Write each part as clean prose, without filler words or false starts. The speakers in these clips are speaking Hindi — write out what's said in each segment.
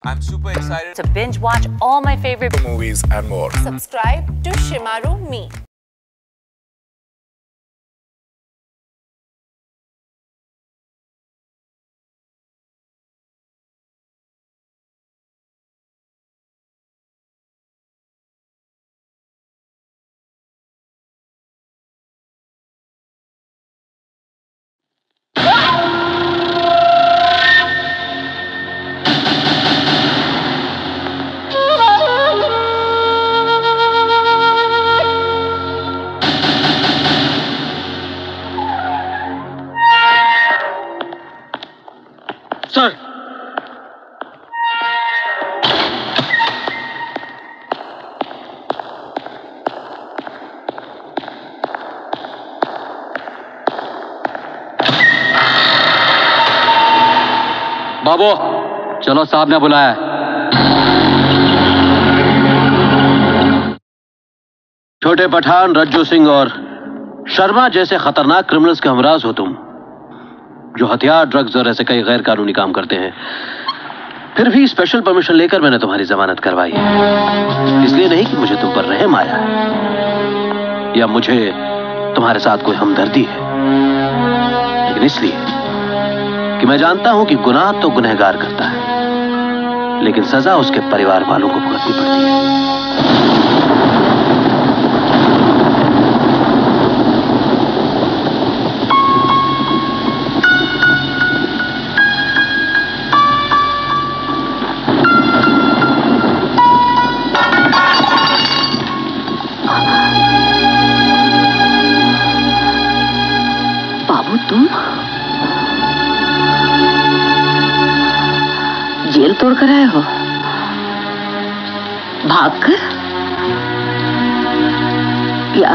I'm super excited to binge watch all my favorite movies and more. Subscribe to Shimaru Me. Sir, बाबू चलो, साहब ने बुलाया है। छोटे पठान, रज्जू सिंह और शर्मा जैसे खतरनाक क्रिमिनल्स के हमराज हो तुम, जो हथियार, ड्रग्स और ऐसे कई गैर कानूनी काम करते हैं। फिर भी स्पेशल परमिशन लेकर मैंने तुम्हारी जमानत करवाई है। इसलिए नहीं कि मुझे तुम पर रहम आया है या मुझे तुम्हारे साथ कोई हमदर्दी है, लेकिन इसलिए कि मैं जानता हूं कि गुनाह तो गुनहगार करता है, लेकिन सजा उसके परिवार वालों को भुगतनी पड़ती है। तुम जेल तोड़कर आए हो, भागकर या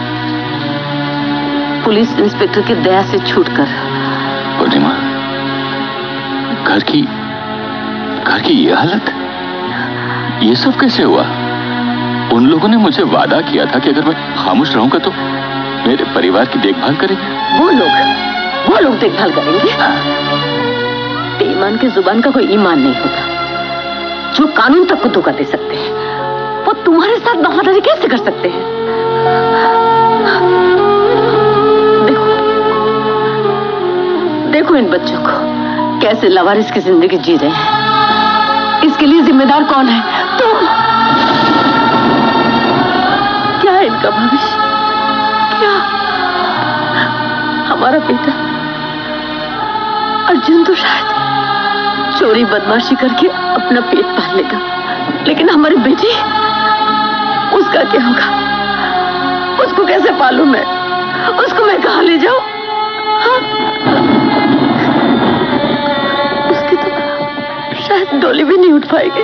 पुलिस इंस्पेक्टर की दया से छूटकर? पूर्णिमा, घर की ये हालत, ये सब कैसे हुआ? उन लोगों ने मुझे वादा किया था कि अगर मैं खामोश रहूंगा तो मेरे परिवार की देखभाल करेंगे। वो लोग देखभाल करेंगे? बेईमान की जुबान का कोई ईमान नहीं होता, जो कानून तक को धोखा दे सकते हैं, वो तुम्हारे साथ वफादारी कैसे कर सकते हैं? देखो इन बच्चों को कैसे लावारिस की जिंदगी जी रहे हैं। इसके लिए जिम्मेदार कौन है? तुम। क्या है इनका भविष्य? क्या हमारा बेटा अर्जुन तो शायद चोरी बदमाशी करके अपना पेट पाल लेगा, लेकिन हमारी बेटी, उसका क्या होगा? उसको कैसे पालूं मैं? उसको मैं कहां ले जाऊं? हाँ? उसकी तो शायद डोली भी नहीं उठ पाएगी।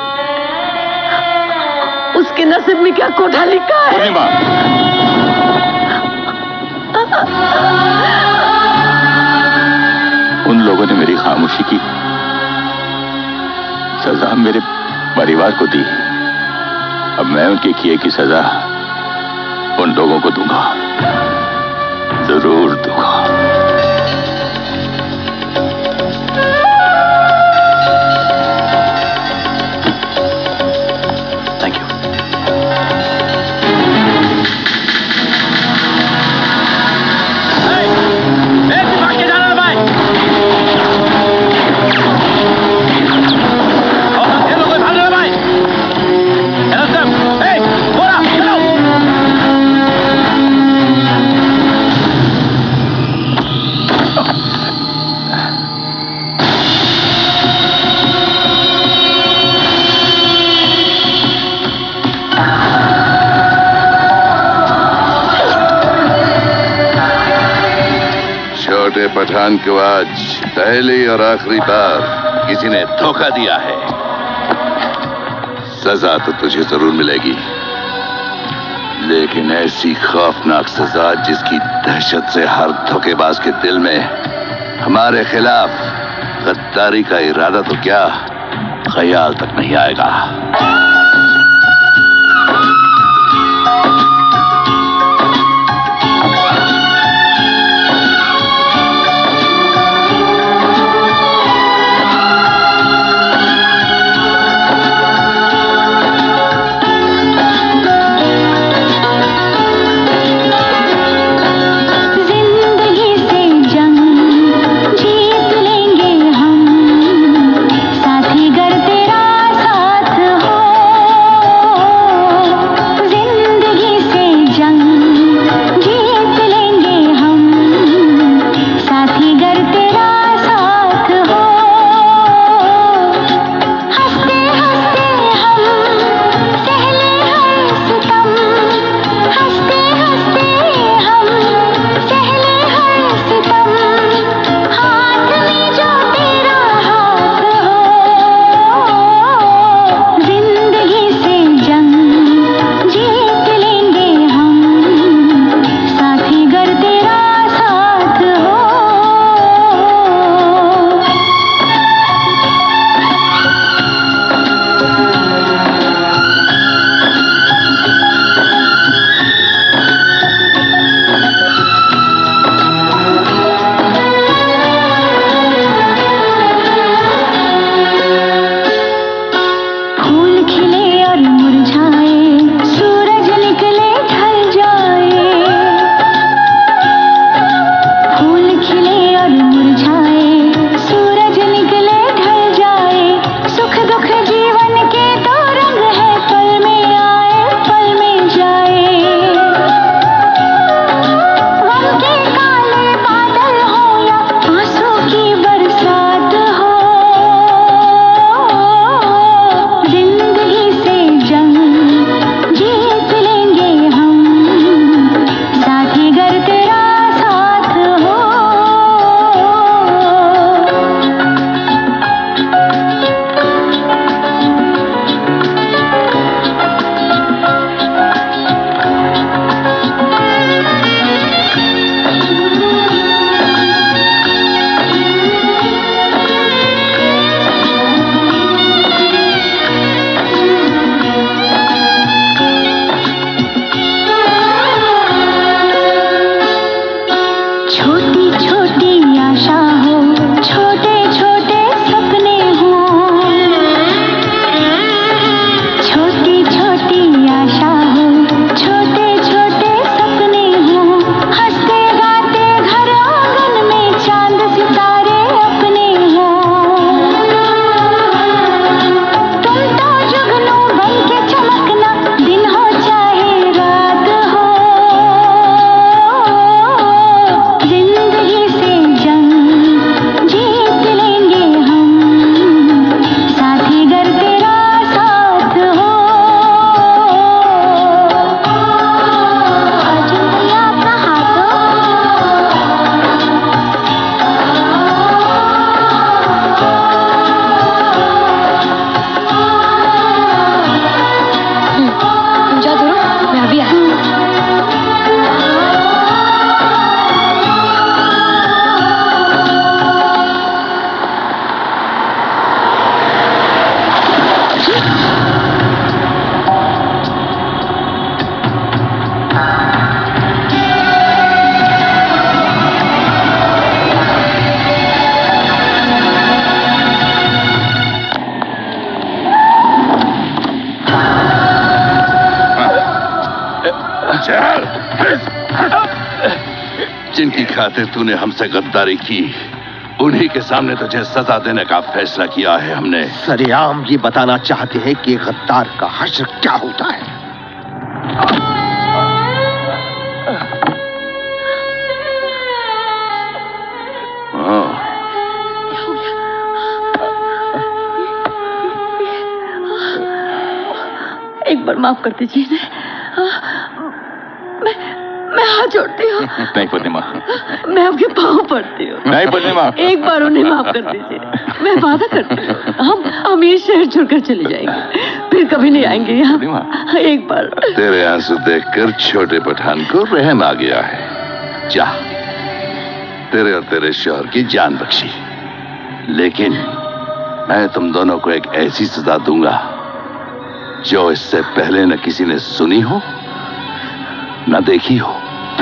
उसके नसीब में क्या कोठा लिखा है? उन लोगों ने मेरी खामोशी की सजा मेरे परिवार को दी। अब मैं उनके किए की सजा उन लोगों को दूंगा, जरूर दूंगा। पठान को आज पहली और आखिरी बार किसी ने धोखा दिया है। सजा तो तुझे जरूर मिलेगी, लेकिन ऐसी खौफनाक सजा जिसकी दहशत से हर धोखेबाज के दिल में हमारे खिलाफ गद्दारी का इरादा तो क्या ख्याल तक नहीं आएगा। जिनकी खातिर तूने हमसे गद्दारी की, उन्हीं के सामने तुझे सजा देने का फैसला किया है हमने। सरेआम ये बताना चाहते हैं कि गद्दार का हश्र क्या होता है। एक बार माफ कर दीजिए। मैं हाथ जोड़ती हूँ। नहीं पूर्णिमा, मैं आपके पाँव पड़ती हूँ। नहीं पूर्णिमा, एक बार उन्हें माफ कर दीजिए। मैं वादा करती हूँ हम ये शहर छोड़कर चले जाएंगे, फिर कभी नहीं आएंगे यहाँ। एक बार। तेरे आंसू देखकर छोटे पठान को रहम आ गया है। जा, तेरे और तेरे शौहर की जान बख्शी, लेकिन मैं तुम दोनों को एक ऐसी सजा दूंगा जो इससे पहले न किसी ने सुनी हो न देखी हो।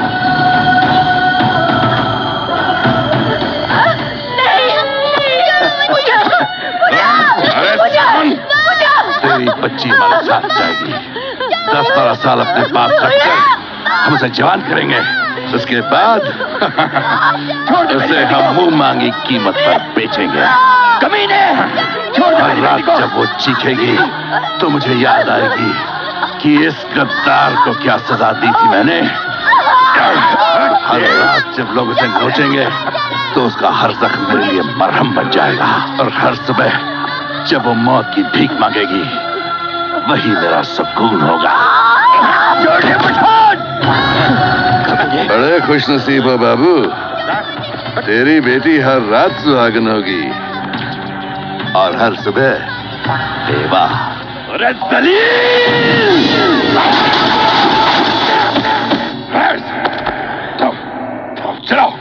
तेरी बच्ची हमारे साथ जाएगी। 10-12 साल अपने पास रखकर हम उसे जवान करेंगे। उसके बाद उसे हम मुंह मांगी कीमत पर बेचेंगे। कमीने! हर रात जब वो चीखेगी तो मुझे याद आएगी कि इस गद्दार को क्या सजा दी थी मैंने। हर रात जब लोग उसे नोचेंगे तो उसका हर जख्म मेरे लिए मरहम बन जाएगा। और हर सुबह जब वो मौत की भीख मांगेगी, वही मेरा सुकून होगा। बड़े खुश नसीब हो बाबू, तेरी बेटी हर रात सुहागन होगी और हर सुबह बेवा। अरे दलील! चलो।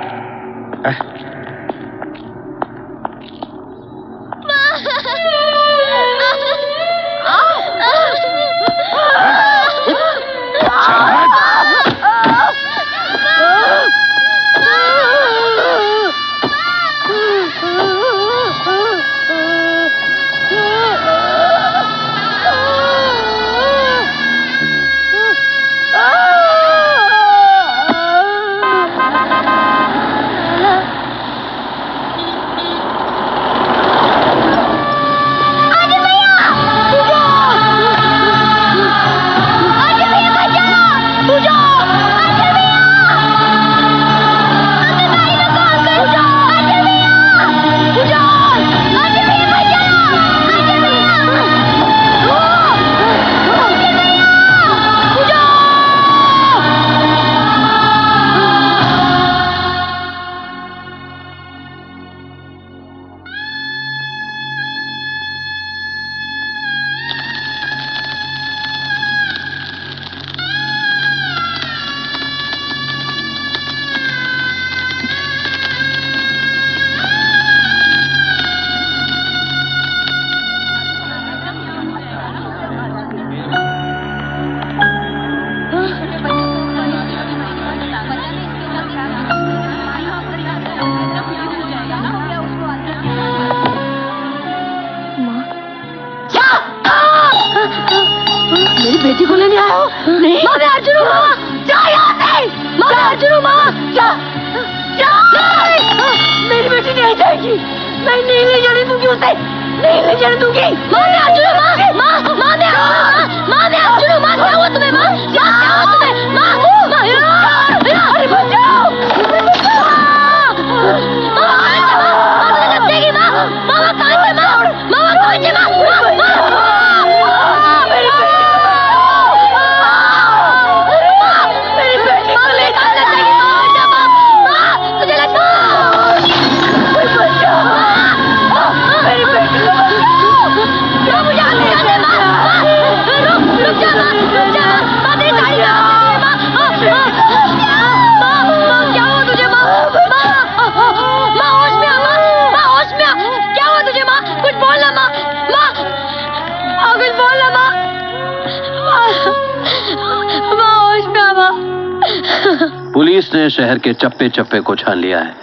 पुलिस ने शहर के चप्पे चप्पे को छान लिया है,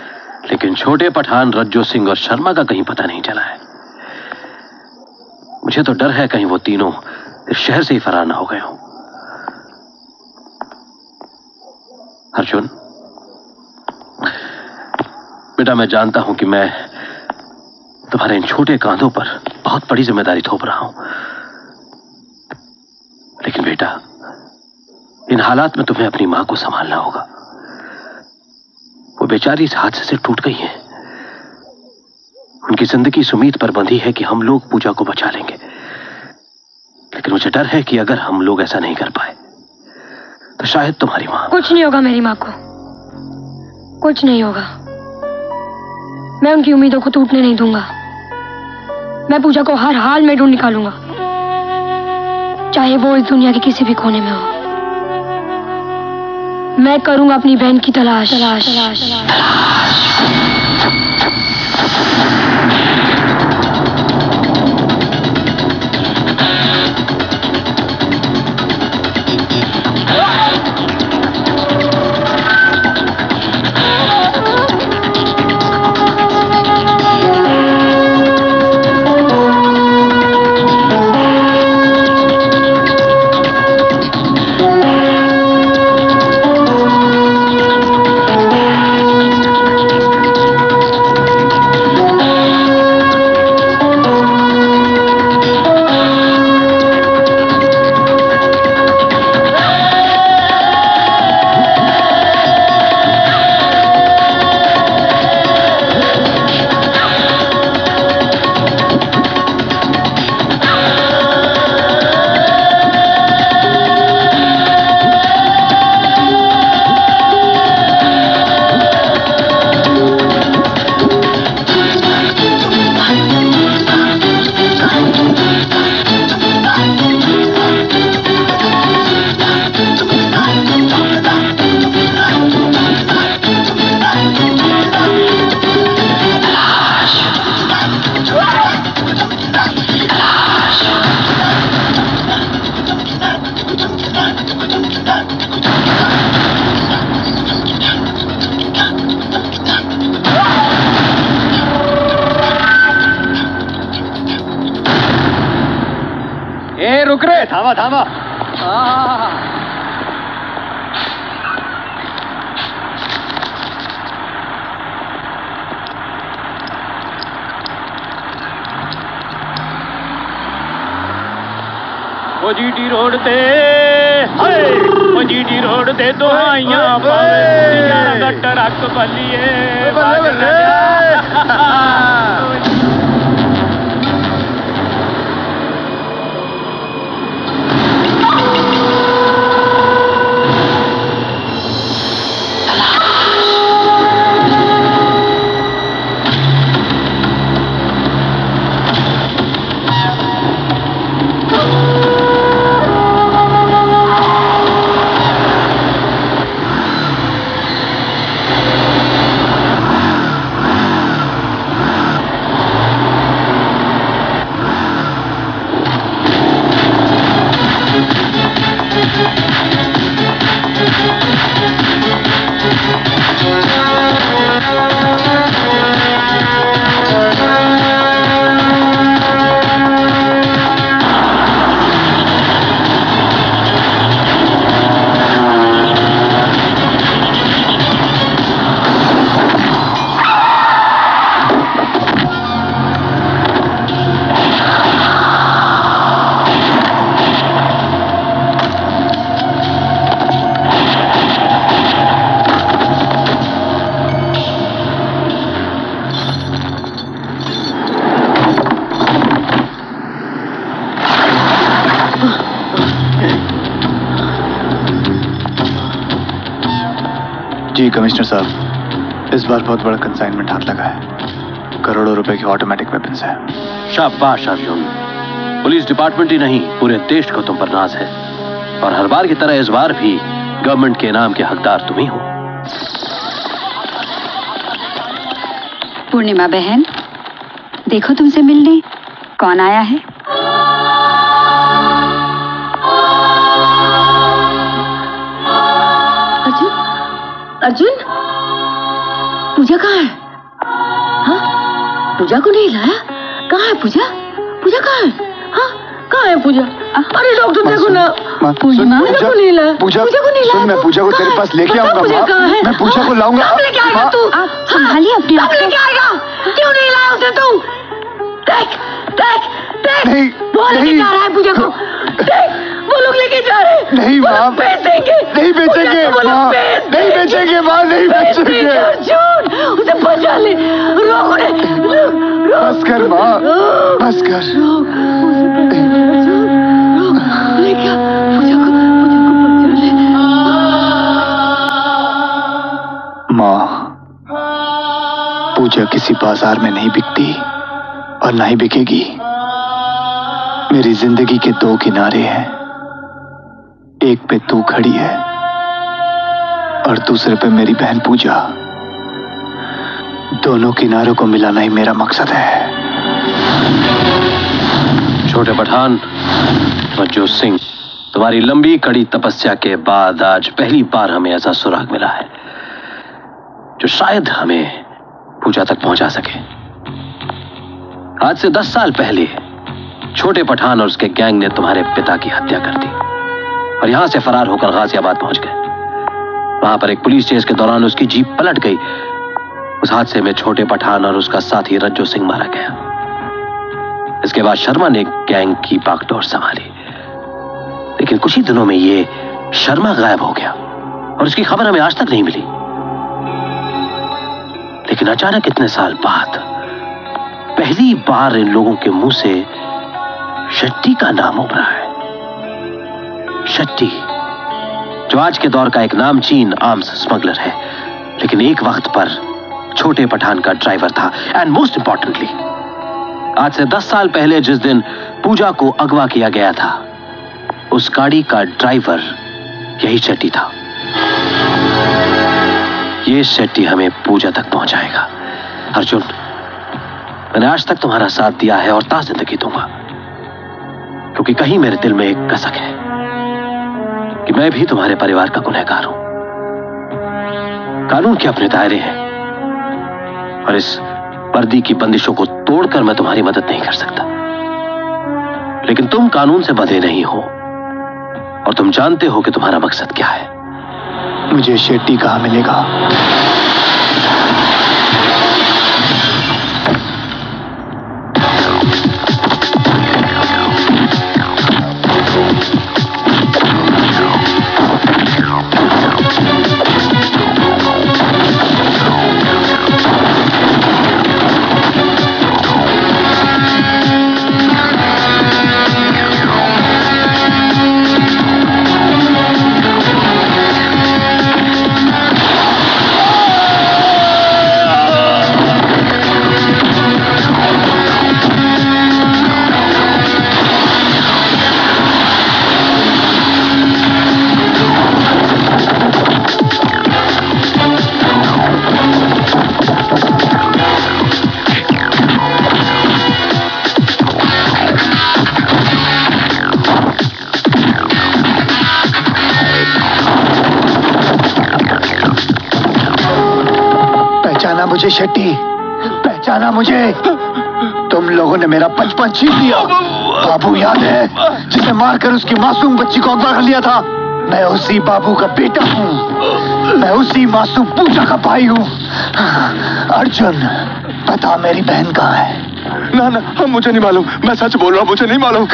लेकिन छोटे पठान रज्जो सिंह और शर्मा का कहीं पता नहीं चला है। मुझे तो डर है कहीं वो तीनों इस शहर से ही फरार ना हो गए हों। अर्जुन, बेटा मैं जानता हूं कि मैं तुम्हारे इन छोटे कांधों पर बहुत बड़ी जिम्मेदारी थोप रहा हूं, लेकिन बेटा इन हालात में तुम्हें अपनी मां को संभालना होगा। वो बेचारी इस हादसे से टूट गई है। उनकी जिंदगी इस उम्मीद पर बंधी है कि हम लोग पूजा को बचा लेंगे, लेकिन मुझे डर है कि अगर हम लोग ऐसा नहीं कर पाए तो शायद तुम्हारी मां। कुछ नहीं होगा मेरी मां को, कुछ नहीं होगा। मैं उनकी उम्मीदों को टूटने नहीं दूंगा। मैं पूजा को हर हाल में ढूंढ निकालूंगा, चाहे वो इस दुनिया के किसी भी कोने में हो। मैं करूंगा अपनी बहन की तलाश। रुक रे, थामा थामा। ओ जीटी रोड ते हाय, ओ जीटी रोड ते दुआइयां पावे ट्रक बलिए बल्ले बल्ले। जी कमिश्नर साहब, इस बार बहुत बड़ा कंसाइनमेंट हाथ लगा है। करोड़ों रुपए की ऑटोमेटिक वेपन्स है। शाबाश अर्जुन, पुलिस डिपार्टमेंट ही नहीं पूरे देश को तुम पर नाज है, और हर बार की तरह इस बार भी गवर्नमेंट के इनाम के हकदार तुम ही हो। पूर्णिमा बहन, देखो तुमसे मिलने कौन आया है। अर्जुन, पूजा कहाँ है? हाँ, पूजा को नहीं लाया? कहाँ है पूजा? पूजा कहाँ है? हाँ, कहाँ है पूजा? अरे डॉक्टर देखो ना, पूजा को नहीं ला, पूजा को नहीं ला। मैं पूजा को तेरे पास लेके आऊंगा। मैं पूजा को लाऊंगा। लेके आएगा तू? आप संभालिए अपने आप को। लेके आएगा? क्यों नहीं लाया उसे तू? देख देख देख, वो लेके जा रहा है पूजा को। देख वो लोग लेके जा रहे हैं। नहीं माँ, बेचेंगे नहीं बेचेंगे माँ, नहीं बेचेंगे माँ, नहीं बेचेंगे। अर्जुन उसे बचा ले, रोक उन्हें, बस कर माँ, बस कर। लेके पूजा को बचा ले। माँ, पूजा किसी बाजार में नहीं बिकती और ना ही बिकेगी। मेरी जिंदगी के दो किनारे हैं, एक पे तू खड़ी है और दूसरे पे मेरी बहन पूजा। दोनों किनारों को मिलाना ही मेरा मकसद है। छोटे पठान, रज्जू सिंह, तुम्हारी लंबी कड़ी तपस्या के बाद आज पहली बार हमें ऐसा सुराग मिला है जो शायद हमें पूजा तक पहुंचा सके। आज से 10 साल पहले छोटे पठान और उसके गैंग ने तुम्हारे पिता की हत्या कर दी और यहां से फरार होकर गाजियाबाद पहुंच गए। वहां पर एक पुलिस चेस के दौरान उसकी जीप पलट गई। उस हादसे में छोटे पठान और उसका साथी रज्जू सिंह मारा गया। इसके बाद शर्मा ने गैंग की बागडोर संभाली, लेकिन कुछ ही दिनों में ये शर्मा गायब हो गया और उसकी खबर हमें आज तक नहीं मिली। लेकिन अचानक इतने साल बाद पहली बार इन लोगों के मुंह से शेट्टी का नाम उभरा है। शेट्टी, जो आज के दौर का एक नामचीन आर्म्स स्मगलर है, लेकिन एक वक्त पर छोटे पठान का ड्राइवर था। एंड मोस्ट इंपॉर्टेंटली, आज से 10 साल पहले जिस दिन पूजा को अगवा किया गया था, उस गाड़ी का ड्राइवर यही शेट्टी था। ये शेट्टी हमें पूजा तक पहुंचाएगा। अर्जुन, मैंने आज तक तुम्हारा साथ दिया है और ता जिंदगी दूंगा, क्योंकि कहीं मेरे दिल में एक कसक है कि मैं भी तुम्हारे परिवार का गुनहगार हूं। कानून के अपने दायरे हैं और इस वर्दी की बंदिशों को तोड़कर मैं तुम्हारी मदद नहीं कर सकता। लेकिन तुम कानून से बंधे नहीं हो और तुम जानते हो कि तुम्हारा मकसद क्या है। मुझे शेट्टी कहां मिलेगा? मुझे शेट्टी, पहचाना मुझे? तुम लोगों ने मेरा बचपन छीन लिया। बाबू याद है, जिसे मारकर उसकी मासूम बच्ची को अगवा कर लिया था? मैं उसी बाबू का बेटा हूँ। मैं उसी मासूम पूजा का भाई हूँ। अर्जुन, बता मेरी बहन कहाँ है? ना ना, मुझे नहीं मालूम। मैं सच बोल रहा हूँ, मुझे नहीं मालूम।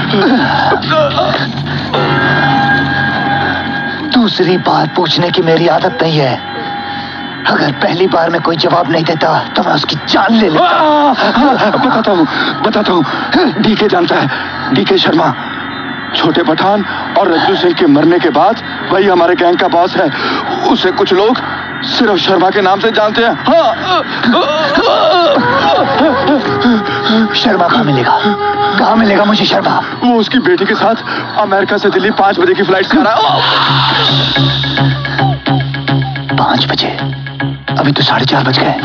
दूसरी बात पूछने की मेरी आदत नहीं है। अगर पहली बार में कोई जवाब नहीं देता तो मैं उसकी जान ले लेता। बताता हूँ। डीके जानता है, डीके शर्मा। छोटे पठान और रज्जू सिंह के मरने के बाद वही हमारे गैंग का बॉस है। उसे कुछ लोग सिर्फ शर्मा के नाम से जानते हैं। हाँ। शर्मा कहाँ मिलेगा? कहाँ मिलेगा मुझे शर्मा? वो उसकी बेटी के साथ अमेरिका से दिल्ली 5 बजे की फ्लाइट से आ रहा है। 5 बजे? अभी तो 4:30 बज गए।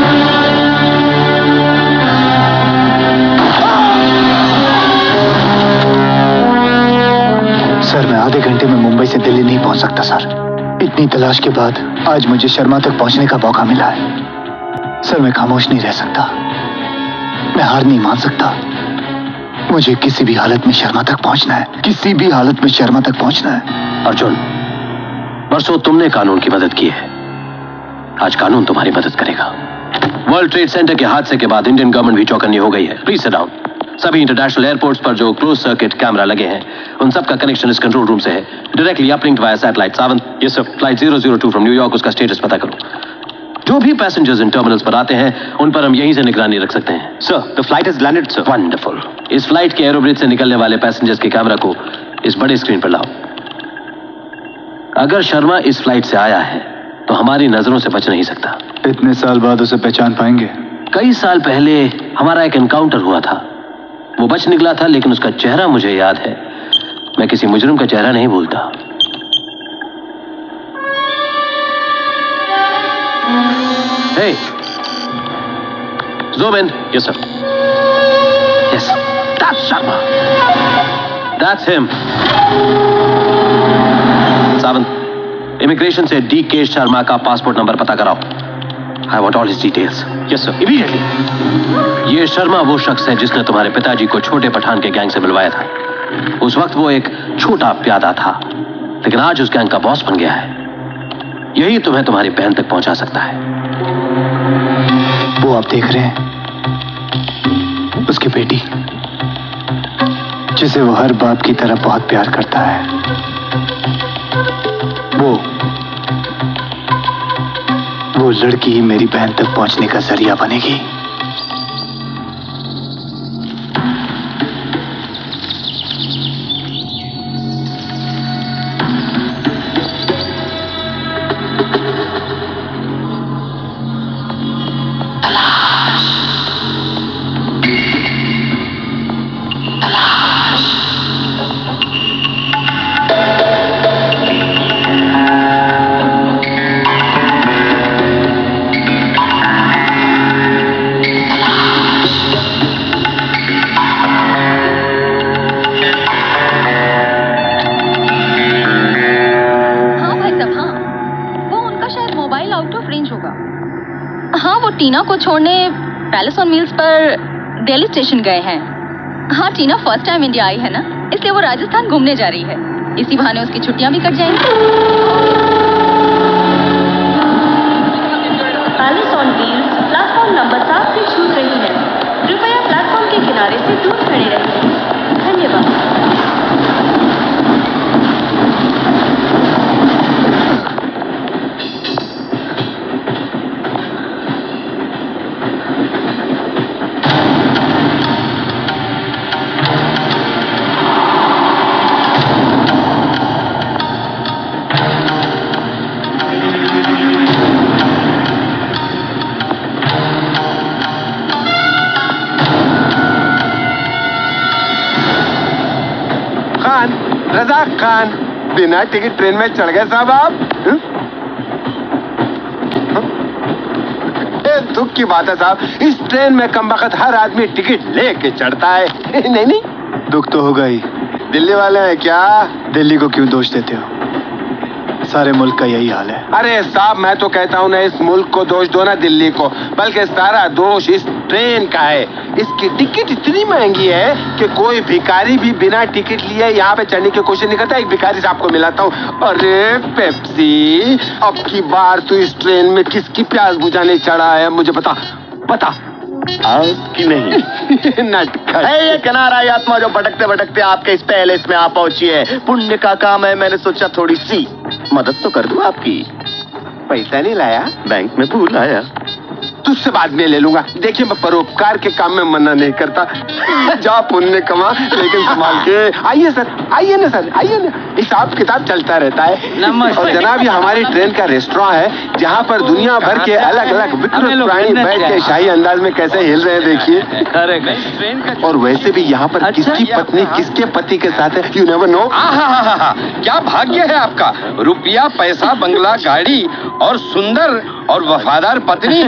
सर, मैं आधे घंटे में मुंबई से दिल्ली नहीं पहुंच सकता सर। इतनी तलाश के बाद आज मुझे शर्मा तक पहुंचने का मौका मिला है। सर, मैं खामोश नहीं रह सकता। मैं हार नहीं मान सकता। मुझे किसी भी हालत में शर्मा तक पहुंचना है, किसी भी हालत में शर्मा तक पहुंचना है। अर्जुन, परसों तुमने कानून की मदद की है, आज कानून तुम्हारी मदद करेगा। वर्ल्ड ट्रेड सेंटर के हादसे के बाद इंडियन गवर्नमेंट भी चौकन्नी हो गई है। Please sit down. सभी इंटरनेशनल एयरपोर्ट्स पर जो क्लोज सर्किट कैमरा लगे हैं, उन सब का कनेक्शन इस कंट्रोल रूम से है, directly uplinked via satellite. Sawant, yes sir. Flight 002 from न्यूयॉर्क, उसका स्टेटस पता करो। जो भी पैसेंजर्स इन टर्मिनल्स पर आते हैं, उन पर हम यहीं से निगरानी रख सकते हैं। Sir, the flight has landed sir. Wonderful. इस फ्लाइट के एरोब्रिज से निकलने वाले पैसेंजर्स के कैमरा को इस बड़े स्क्रीन पर लाओ। अगर शर्मा इस फ्लाइट से आया है तो हमारी नजरों से बच नहीं सकता। इतने साल बाद उसे पहचान पाएंगे? कई साल पहले हमारा एक एनकाउंटर हुआ था, वो बच निकला था, लेकिन उसका चेहरा मुझे याद है। मैं किसी मुजरिम का चेहरा नहीं भूलता। Hey, zoom in. Yes, sir. Yes, that's Sharma. That's him. Sawant, immigration से D.K. शर्मा का पासपोर्ट नंबर पता कराओ। I want all his details. Yes, sir. Immediately. ये शर्मा वो शख्स है जिसने तुम्हारे पिताजी को छोटे पठान के गैंग से मिलवाया था। उस वक्त वो एक छोटा प्यादा था, लेकिन आज उस गैंग का बॉस बन गया है। यही तुम्हें तुम्हारी बहन तक पहुंचा सकता है। वो आप देख रहे हैं, उसकी बेटी, जिसे वो हर बाप की तरह बहुत प्यार करता है, वो लड़की ही मेरी बहन तक पहुंचने का जरिया बनेगी। टीना को छोड़ने पैलेस ऑन व्हील्स पर दिल्ली स्टेशन गए हैं। हाँ, टीना फर्स्ट टाइम इंडिया आई है ना, इसलिए वो राजस्थान घूमने जा रही है। इसी बहाने उसकी छुट्टियां भी कट जाएंगी। Palace on wheels platform number 7 से छूट रही है। कृपया प्लेटफॉर्म के किनारे से दूर खड़े रहें। धन्यवाद। रजाक खान, बिना टिकट ट्रेन में चढ़ गए साहब आप? दुख की बात है साहब, इस ट्रेन में कमबख्त हर आदमी टिकट लेके चढ़ता है। नहीं नहीं, दुख तो होगा ही। दिल्ली वाले हैं क्या? दिल्ली को क्यों दोष देते हो? सारे मुल्क का यही हाल है। अरे साहब, मैं तो कहता हूँ ना, इस मुल्क को दोष दो ना दिल्ली को, बल्कि सारा दोष इस ट्रेन का है। इसकी टिकट इतनी महंगी है कि कोई भिखारी भी बिना टिकट लिए यहाँ पे चढ़ने की कोशिश नहीं करता। एक भिखारी साहब को मिलाता हूँ। अरे पेप्सी, अब की बार तू इस ट्रेन में किसकी प्यास बुझाने चढ़ा है, मुझे बता बता। आपकी नहीं। नटखट है ये किनारा आत्मा जो भटकते भटकते आपके इस पैलेस में आ पहुंची है। पुण्य का काम है, मैंने सोचा थोड़ी सी मदद तो कर दूं आपकी। पैसा नहीं लाया? बैंक में भूल आया। तुझसे बाद में ले लूंगा। देखिए, मैं परोपकार के काम में मना नहीं करता। जा पुण्य कमा, लेकिन संभाल के। आइए सर, आइए ना सर, आइए ना। हिसाब किताब चलता रहता है। और जनाब, ये हमारी ट्रेन का रेस्टोरेंट है, जहाँ पर दुनिया भर के अलग अलग विकृत प्राणी बैठ के शाही अंदाज में कैसे हिल रहे हैं, देखिए। और वैसे भी यहाँ पर किसकी पत्नी किसके पति के साथ है, यू नेवर नो। क्या भाग्य है आपका, रुपया, पैसा, बंगला, गाड़ी और सुंदर और वफादार पत्नी।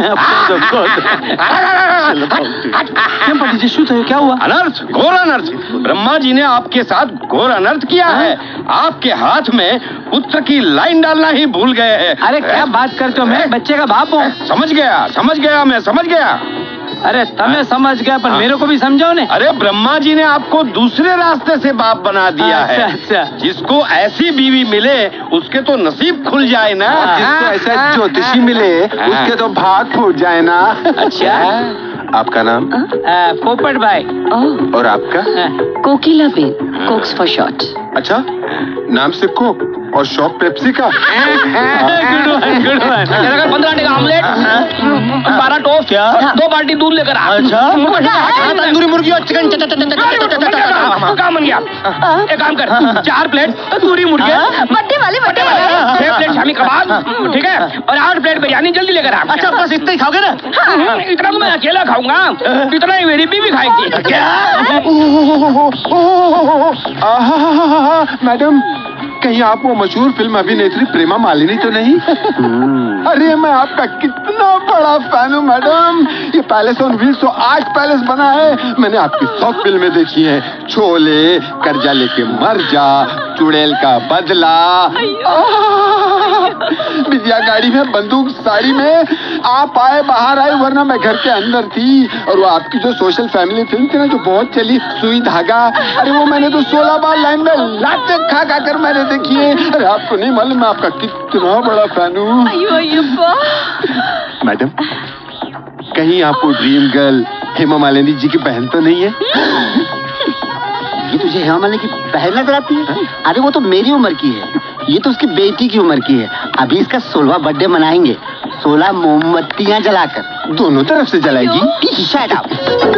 क्या हुआ? अनर्थ, घोर अनर्थ। ब्रह्मा जी ने आपके साथ घोर अनर्थ किया है। आपके हाथ में पुत्र की लाइन डालना ही भूल गए हैं। अरे क्या बात करते हो, मैं बच्चे का बाप हूँ। समझ गया, मैं समझ गया। अरे तुम्हें समझ गया पर मेरे को भी समझाओ ने। अरे ब्रह्मा जी ने आपको दूसरे रास्ते से बाप बना दिया है। अच्छा। जिसको ऐसी बीवी मिले उसके तो नसीब खुल जाए ना। जिसको ऐसा ज्योतिषी मिले उसके तो भाग फूट जाए ना। अच्छा। आपका नाम? पोपट भाई। और आपका? Kokila ben, Cokes for short. अच्छा, नाम से कोक और शॉप पेप्सी का। Good one. 15 अंडे का ऑमलेट, 12 टोस्ट, 2 बाल्टी दूध लेकर आ। अच्छा, तंदूरी मुर्गी और चिकन। काम बन गया। एक काम कर, 4 प्लेट तंदूरी मुर्गी, बड्डे वाले 6 प्लेट शामी कबाब, ठीक है, और 8 प्लेट बिरयानी जल्दी लेकर आ। अच्छा, बस इतना ही खाओगे ना? इतना तो मैं अकेला खाऊंगा, इतना ही मेरी बीवी खाएगी। मैडम, कहीं आप वो मशहूर फिल्म अभिनेत्री प्रेमा मालिनी तो नहीं? अरे मैं आपका कितना बड़ा फैन हूँ मैडम। ये पैलेस ऑन व्हील्स तो 8 पैलेस बना है। मैंने आपकी 100 फिल्में देखी हैं। शोले, कर्जा लेके मर जा, चुड़ैल का बदला, बिटिया गाड़ी में, बंदूक साड़ी में। आप आए बाहर आए, वरना मैं घर के अंदर थी। और वो आपकी जो सोशल फैमिली फिल्म थी ना, जो बहुत चली, सुई धागा, अरे वो मैंने तो 16 बार लाइन में लाते खा खा कर मैंने देखी है। अरे आपको नहीं मालूम मैं आपका कितना बड़ा फैन हूँ। मैडम, कहीं आपको ड्रीम गर्ल हेमा मालिनी जी की बहन तो नहीं है? ये तुझे हेमा मालिनी की बहन नजर आती है? अरे वो तो मेरी उम्र की है, ये तो उसकी बेटी की उम्र की है। अभी इसका 16वां बर्थडे मनाएंगे, 16 मोमबत्तियां जलाकर। दोनों तरफ से जलाएगी? शायद आप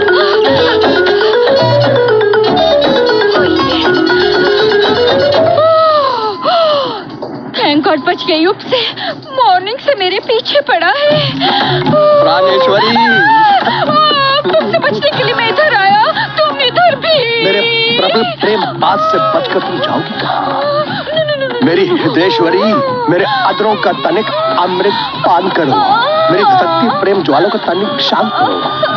थैंक गॉड बच गई। उपसे मॉर्निंग से मेरे पीछे पड़ा है। प्राणेश्वरी, तुमसे बचने के लिए मैं इधर आया, तुम इधर भी। मेरे प्रबल प्रेम बात से बचकर तुम जाओगी कहाँ? मेरी हृदयेश्वरी, मेरे अधरों का तनिक अमृत पान करो, मेरी धड़कती प्रेम ज्वालों का तनिक शांत करो।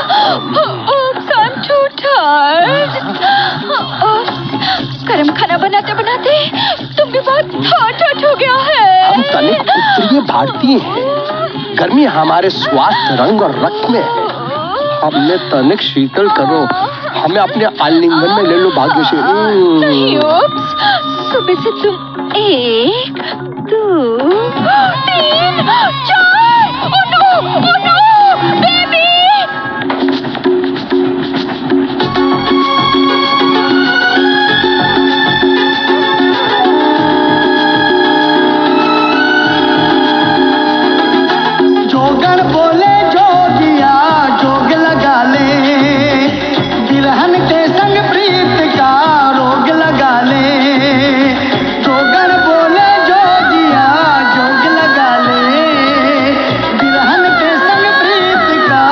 गरम खाना बनाते बनाते तुम भी बहुत हॉट हो गया है। हम तनिक उत्तरीय भारतीय हैं, गर्मी हमारे स्वास्थ्य, रंग और रक्त में है। हमने तनिक शीतल करो, हमें अपने आलिंगन में ले लो भाग्य से। नहीं उप्स, सुबह से तुम 1, 2, 3, 4, ओ नो बेबी। जोगण बोले जोगिया जोग लगा ले, बिरहन के संग प्रीत का रोग लगा ले। जोगण बोले जोगिया जोग लगा ले, बिरहन के संग प्रीत का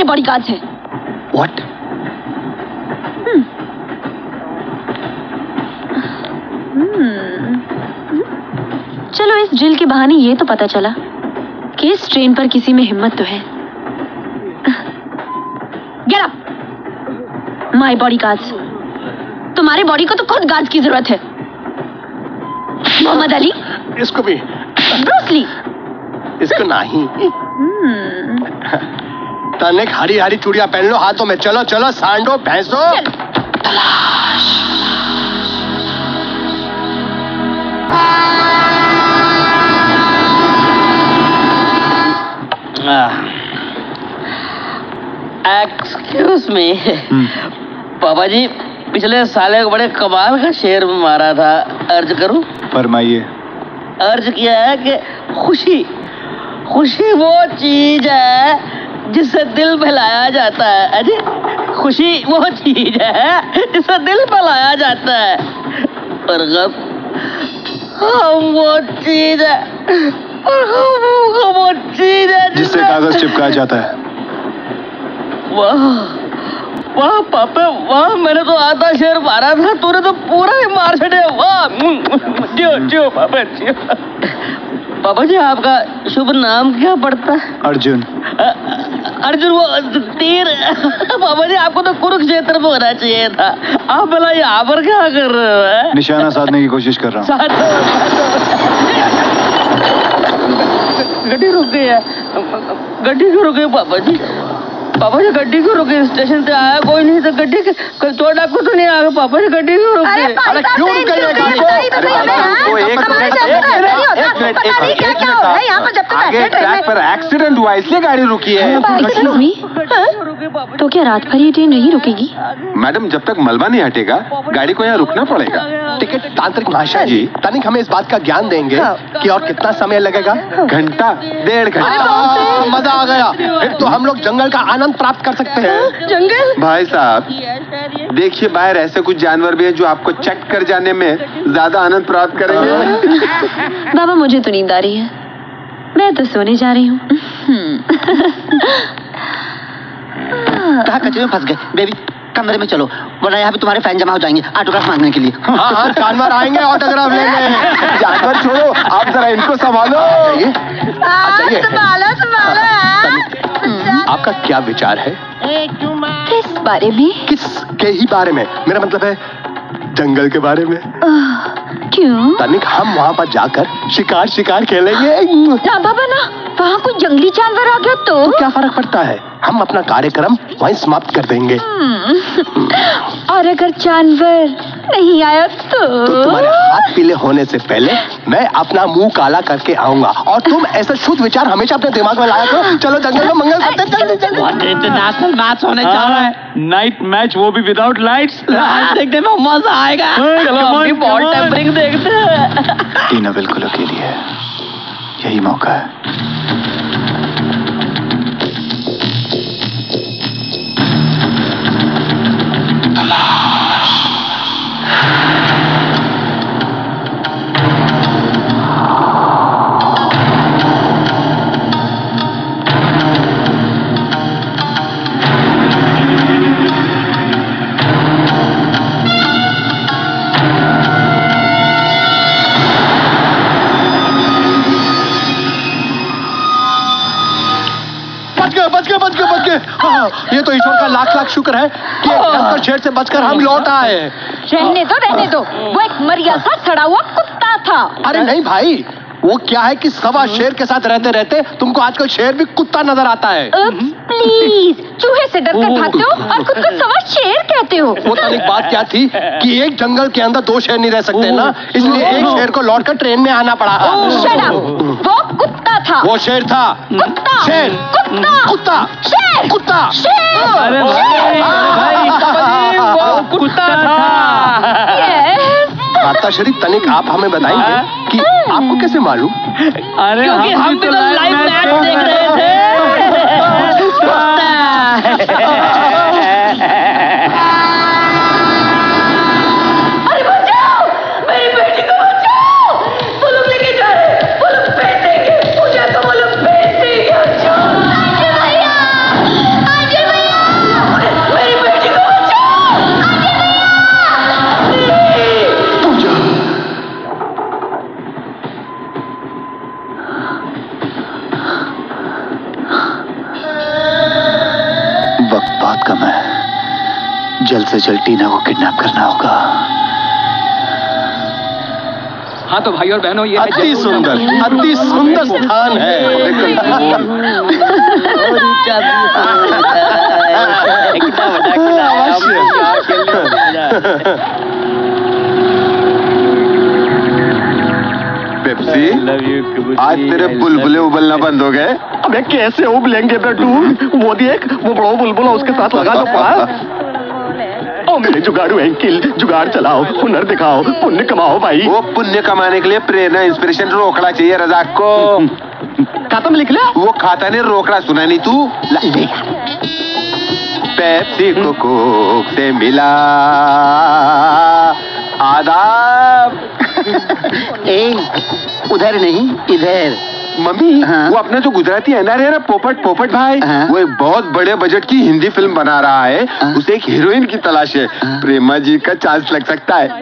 बॉडीगार्ड्स हैं। व्हाट? चलो इस ड्रिल के बहाने ये तो पता चला कि इस ट्रेन पर किसी में हिम्मत तो है। Get up my bodyguards. तुम्हारे बॉडी को तो खुद गार्ड्स की जरूरत है। मोहम्मद अली, इसको भी, ब्रूस ली, इसको नहीं। तनिक हरी हरी चूड़ियां पहन लो हाथों में। चलो चलो सांडो भैंसो। एक्सक्यूज मी, पापा जी पिछले साले को बड़े कमाल का शेर मारा था, अर्ज करूं? फरमाइए। अर्ज किया है कि खुशी खुशी वो चीज है जिससे दिल बहलाया जाता है। अरे खुशी वो चीज है जिससे दिल बहलाया जाता है, और गम वो चीज है, और गम वो चीज है जिससे कागज चिपकाया जाता है। वाह वाह पापा वाह, मैंने तो आधा शेर मारा था, तूने तो पूरा ही मार छड़े। वाह जियो जियो पापा जियो। पापा जी आपका शुभ नाम क्या पड़ता है? अर्जुन। अर्जुन वो तीर। पापा जी आपको तो कुरुक्षेत्र में होना चाहिए था, आप भला यहाँ पर क्या कर रहे हो? निशाना साधने की कोशिश कर रहा हूँ। गड्डी रुक गई है, गड्डी क्यों रुक गई पापा जी? पापा जी गड्डी क्यों रुके? स्टेशन से आया कोई नहीं तो गड्डी चोर डाकू तो नहीं आ गया। पापा जी गड्डी क्यों रुके? अरे क्यों रुक गई है गाड़ी? आगे ट्रैक पर एक्सीडेंट हुआ इसलिए गाड़ी रुकी है। तो क्या रात भर ये ट्रेन नहीं रुकेगी? मैडम जब तक मलबा नहीं हटेगा गाड़ी को यहाँ रुकना पड़ेगा। टिकट तांत्रिक महाशय जी तनिक हमें इस बात का ज्ञान देंगे कि और कितना समय लगेगा? घंटा, 1.5 घंटा। मजा आ गया, फिर तो हम लोग जंगल का आनंद प्राप्त कर सकते हैं। जंगल? भाई साहब देखिए बाहर ऐसे कुछ जानवर भी हैं जो आपको चेक कर जाने में ज्यादा आनंद प्राप्त करेंगे। बाबा मुझे तो नींद आ रही है, मैं तो सोने जा रही हूँ। कहाँ कचरे में फंस गए? बेबी कमरे में चलो, वरना यहाँ पे तुम्हारे फैन जमा हो जाएंगे ऑटोग्राफ मांगने के लिए। हाँ जानवर आएंगे ऑटोग्राफ लेंगे। जानवर छोड़ो, आप जरा इनको संभालो। आपका क्या विचार है? किस बारे में? किस के ही बारे में? मेरा मतलब है जंगल के बारे में। क्यों? तनिक हम वहाँ पर जाकर शिकार खेलेंगे। ना बाबा ना, वहाँ कोई जंगली जानवर आ गया तो क्या फर्क पड़ता है, हम अपना कार्यक्रम वहीं समाप्त कर देंगे। और अगर जानवर नहीं आया तो तुम्हारे हाथ पीले होने से पहले मैं अपना मुंह काला करके आऊंगा। और तुम ऐसा शुद्ध विचार हमेशा अपने दिमाग में लाया करो। चलो जंगल में मंगल करते हैं। इंटरनेशनल मैच होने जा रहा है, नाइट मैच, वो भी विदाउट लाइट्स। देखने में मजा आएगा। चलो बॉल टेम्परिंग देखते हैं। टीना बिल्कुल अकेली है, यही मौका है। बच गए। हाँ, ये तो ईश्वर का लाख लाख शुक्र है कि एक शेर से बचकर हम लौट आए। रहने दो, वो एक मरिया सा सड़ा हुआ कुत्ता था। अरे नहीं भाई, वो क्या है कि सवा शेर के साथ रहते रहते तुमको आजकल शेर भी कुत्ता नजर आता है। प्लीज, चूहे से डरकर भागते हो और खुद को सवा शेर कहते हो। वो तनिक बात क्या थी कि एक जंगल के अंदर 2 शेर नहीं रह सकते ना, इसलिए एक शेर को लौटकर ट्रेन में आना पड़ा। Shut up! वो कुत्ता था। वो शेर था। कुत्ता। शेर। कुत्ता। कुत्ता। शेर। कुत्ता। शेर। अरे भाई वो कुत्ता था। माता श्री तनिक आप हमें बताएंगे कि आपको कैसे मालूम? अरे क्योंकि हम भी तो लाइव मैच देख रहे थे। अरे बचाओ, मेरी बेटी को बचाओ। वो लोग लेके जा रहे हैं, वो लोग फेंक देंगे, पूजा को वो लोग फेंक देंगे। भैया, आज वक्त बहुत कम है, जल्द से जल्द टीना को किडनैप करना होगा। हाँ तो भाई और बहनों, ये अति सुंदर स्थान है। पेप्सी, आज तेरे बुलबुले उबलना बंद हो गए। अबे कैसे उबलेंगे बेटू? वो देख, वो बड़ा बुलबुला उसके साथ लगा लो पड़ा। ओ मेरे जुगाड़ू अंकिल, जुगाड़ चलाओ, हुनर दिखाओ, पुण्य कमाओ भाई। वो पुण्य कमाने के लिए प्रेरणा इंस्पिरेशन रोकड़ा चाहिए रजाक को। खाता में लिख लिया? वो खाता नहीं, रोकड़ा सुना नहीं तू? पेप्सी को कोक से मिला आदाब। उधर नहीं, इधर। मम्मी, वो अपना जो गुजराती एनआर है ना, पोपट भाई, वो एक बहुत बड़े बजट की हिंदी फिल्म बना रहा है। उसे एक हीरोइन की तलाश है। प्रेमा जी का चांस लग सकता है।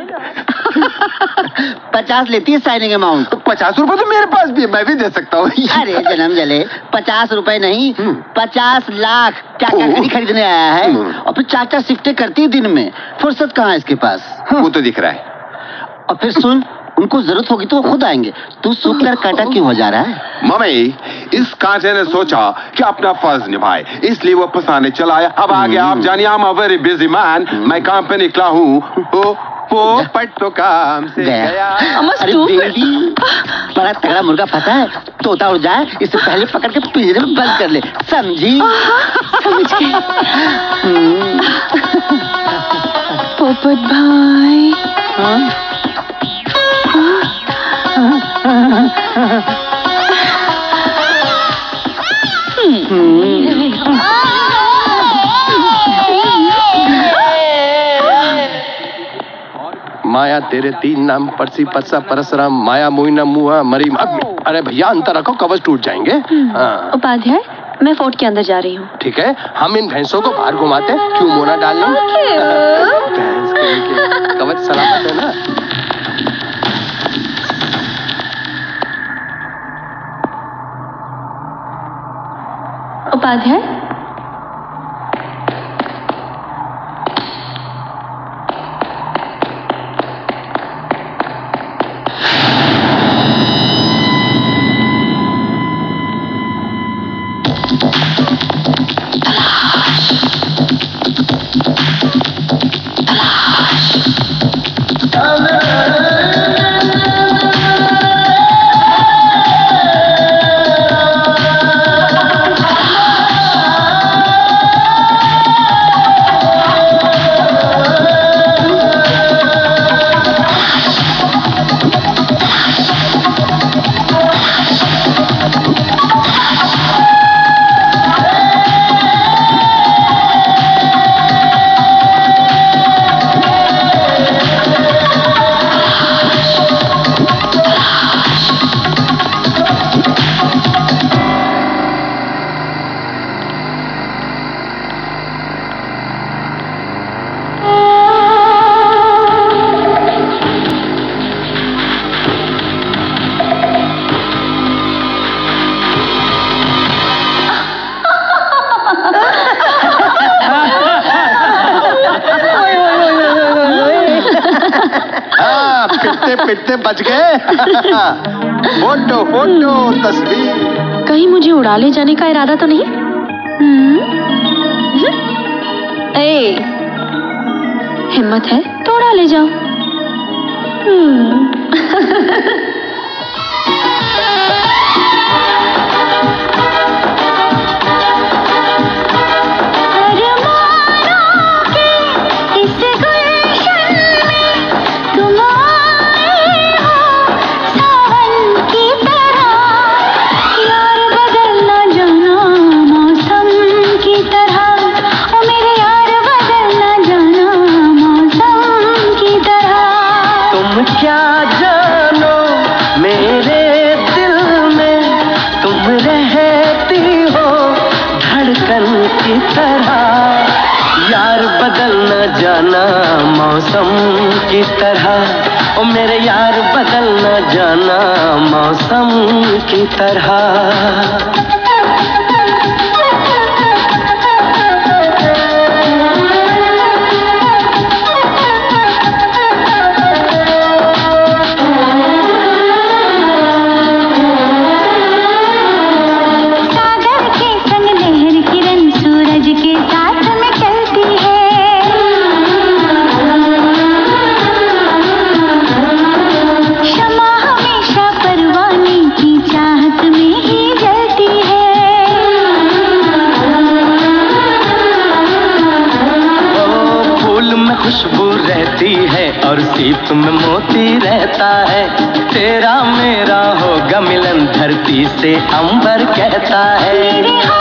50 लेती है साइनिंग अमाउंट? 50 रुपए तो मेरे पास भी है, मैं भी दे सकता हूँ। अरे जन्म जले, 50 रुपए नहीं, 50 लाख। क्या क्या खरीदने आया है? और फिर 4 शिफ्टें करती है दिन में, फुर्सत कहाँ है इसके पास? वो तो दिख रहा है। और फिर सुन, उनको जरूरत होगी तो वो खुद आएंगे। तू सूखकर काटा क्यों हो जा रहा है? मम्मी, इस कांटे ने सोचा कि अपना फर्ज निभाए, इसलिए वो फंसाने चला है। अब आगे आप जानिए, I am a very busy man, मैं काम पे निकला हूँ। पोपट तो काम से गया। अरे बेटी, बड़ा तगड़ा मुर्गा फंसा है, तोता उड़ जाए इससे पहले पकड़ के पिंजरे में बंद कर ले, समझी? समझ गई। पोपट भाई। माया तेरे 3 नाम, परसी पत्सा परसराम, माया मोइना मुआ मरी। अरे भैया अंतर रखो, कवच टूट जाएंगे। हाँ। उपाध्याय, मैं फोर्ट के अंदर जा रही हूँ। ठीक है, हम इन भैंसों को बाहर घुमाते हैं, क्यों मोना डालने? भैंस के कवच सलामत है ना। उपाध्याय, पिटते बच गए। फोटो फोटो तस्वीर। कहीं मुझे उड़ा ले जाने का इरादा तो नहीं? हिम्मत है तो उड़ा ले जाओ। मौसम की तरह, ओ मेरे यार बदल न जाना मौसम की तरह। खुशबू रहती है और सीप में मोती रहता है। तेरा मेरा होगा मिलन धरती से अंबर कहता है।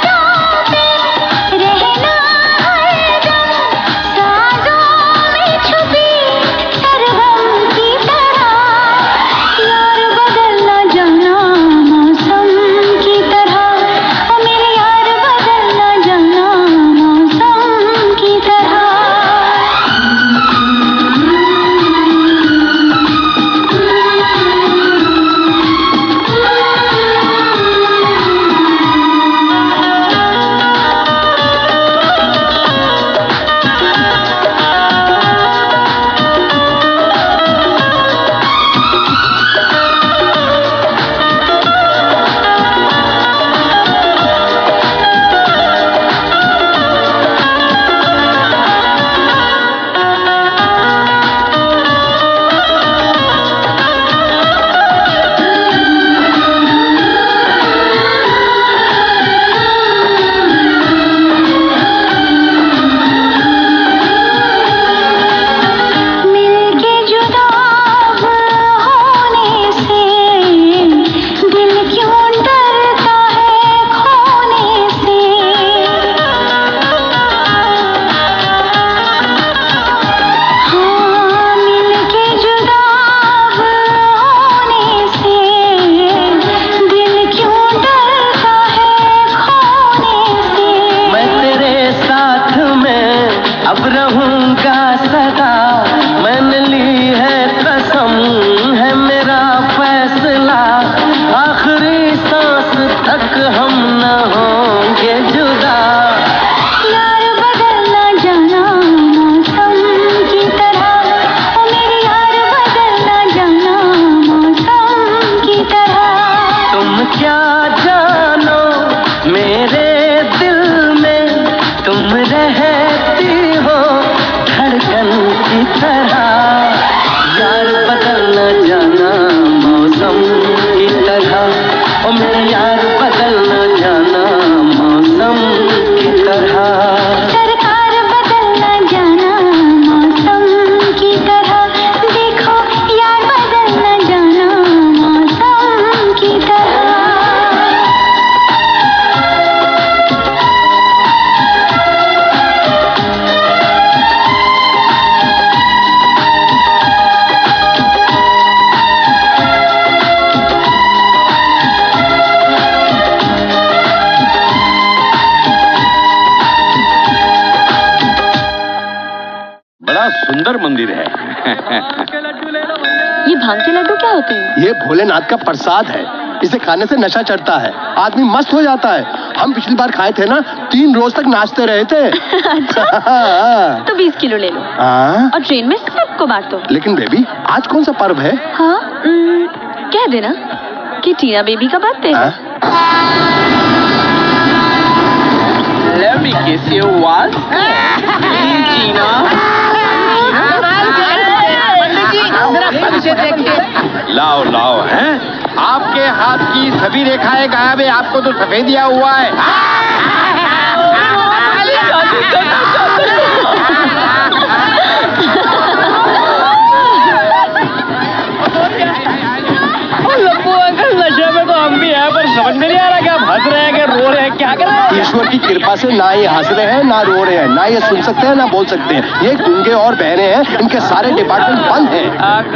सुंदर मंदिर है। ये भांग के लड्डू क्या होते हैं? ये भोलेनाथ का प्रसाद है। इसे खाने से नशा चढ़ता है, आदमी मस्त हो जाता है। हम पिछली बार खाए थे ना, 3 रोज तक नाचते रहे थे। अच्छा, तो 20 किलो ले लो और ट्रेन में सबको बांट दो। लेकिन बेबी, आज कौन सा पर्व है? हाँ, कह देना कि टीना बेबी का बर्थडे है। Let me kiss you once, Tina. लाओ लाओ हैं? आपके हाथ की सभी रेखाएं गायब है, आपको तो सफेदिया हुआ है। नशे में तो हम भी हैं, पर समझ में नहीं आ रहा कि आप हंस रहे हैं कि रो रहे हैं, क्या कर रहे हैं? ईश्वर की कृपा से ना ये हंस रहे हैं ना रो रहे हैं, ना ये सुन सकते हैं ना बोल सकते हैं। ये गूंगे और बहरे हैं, इनके सारे डिपार्टमेंट बंद हैं।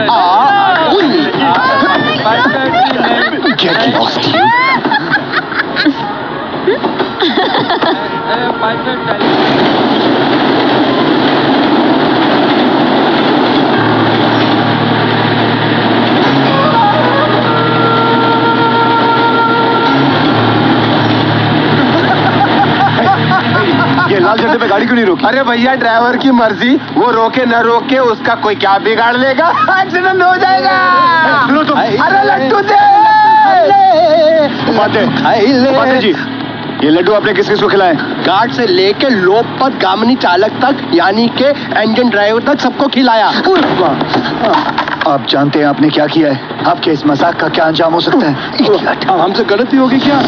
Get lost, you. ये लाल झंडे पे गाड़ी क्यों नहीं रोकी? अरे भैया, ड्राइवर की मर्जी, वो रोके न रोके उसका कोई क्या बिगाड़ लेगा। एक्सीडेंट हो जाएगा। अरे लड्डू दे जी, ये लड्डू आपने किस किस को खिलाए? गार्ड से लेके लोकपथ गामिनी चालक तक, यानी के इंजन ड्राइवर तक सबको खिलाया। आप जानते हैं आपने क्या किया है? आपके इस मजाक का क्या अंजाम हो सकता है? हमसे गलती होगी क्या?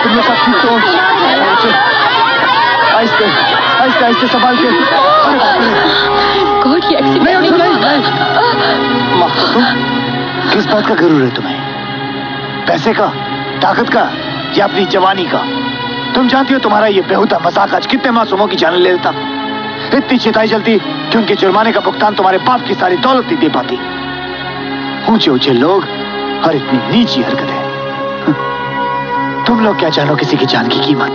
तुम लोग सब ठीक तो? आहिस्ते आहिस्ते आहिस्ते संभाल के। गॉड, ये एक्सीडेंट नहीं। माफ कर दो। किस बात का गरूर है तुम्हें? पैसे का, ताकत का या अपनी जवानी का? तुम जानती हो तुम्हारा ये बेहुदा मजाक आज कितने मासूमों की जान ले लेता। इतनी चिताई जलती कि उनके जुर्माने का भुगतान तुम्हारे बाप की सारी दौलत नहीं दे पाती। ऊंचे ऊंचे लोग और इतनी नीची हरकतें। तुम लोग क्या जानो किसी की जान की कीमत?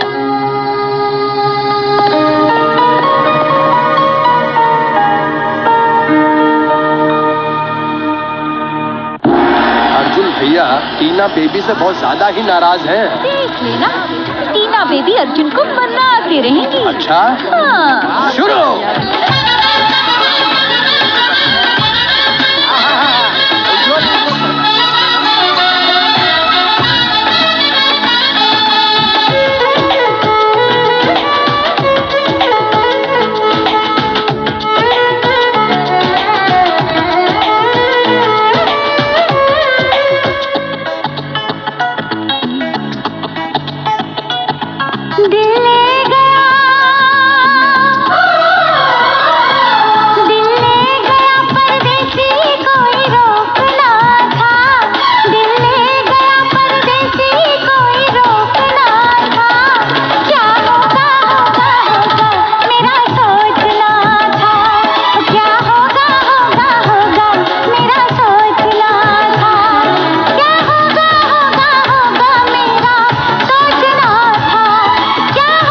अर्जुन भैया टीना बेबी से बहुत ज्यादा ही नाराज है। देख लेना, टीना बेबी अर्जुन को मना के रहेंगी। अच्छा, हाँ। शुरू। क्या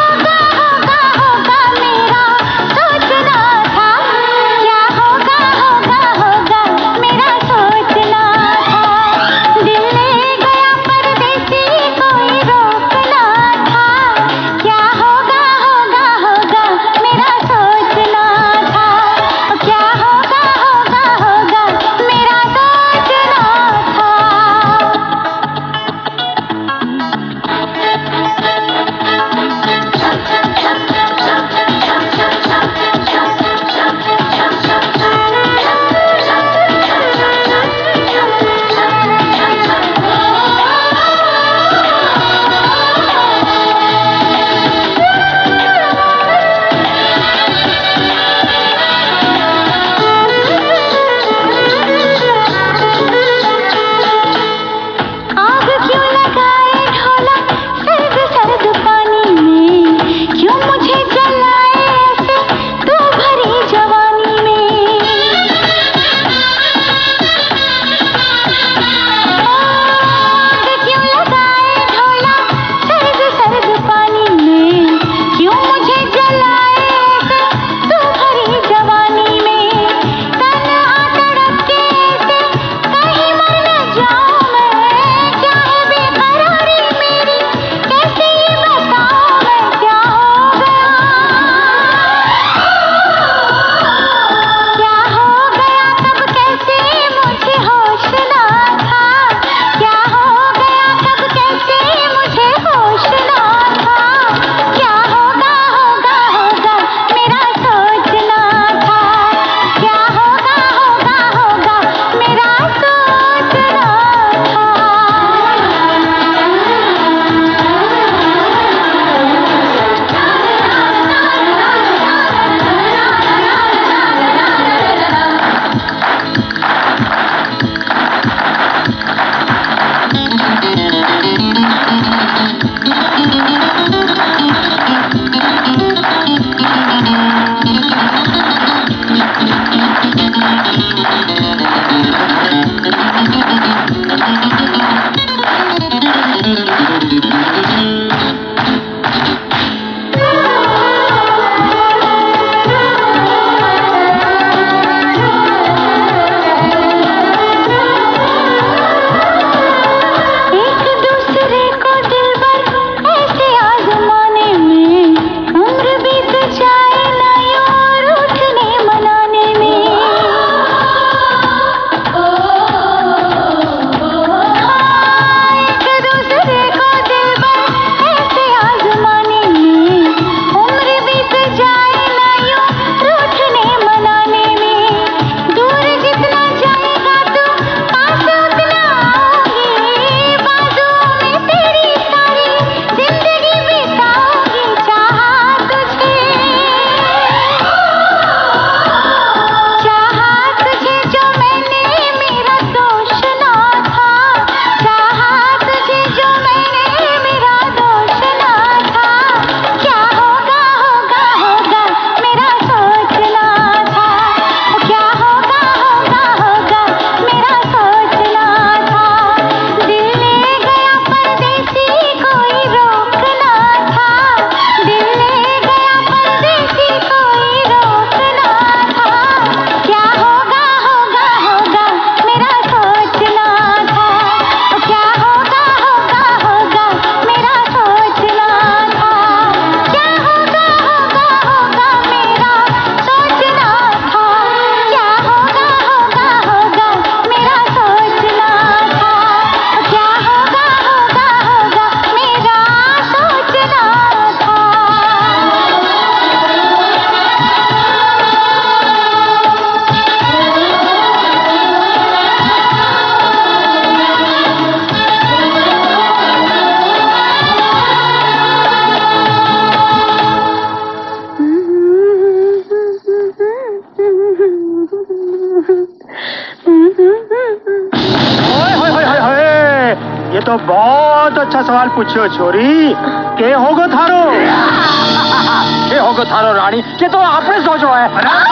तो बहुत अच्छा सवाल पूछो छोरी। के होगो थारो? के होगो थारो रानी? के तो आपने सोचो है।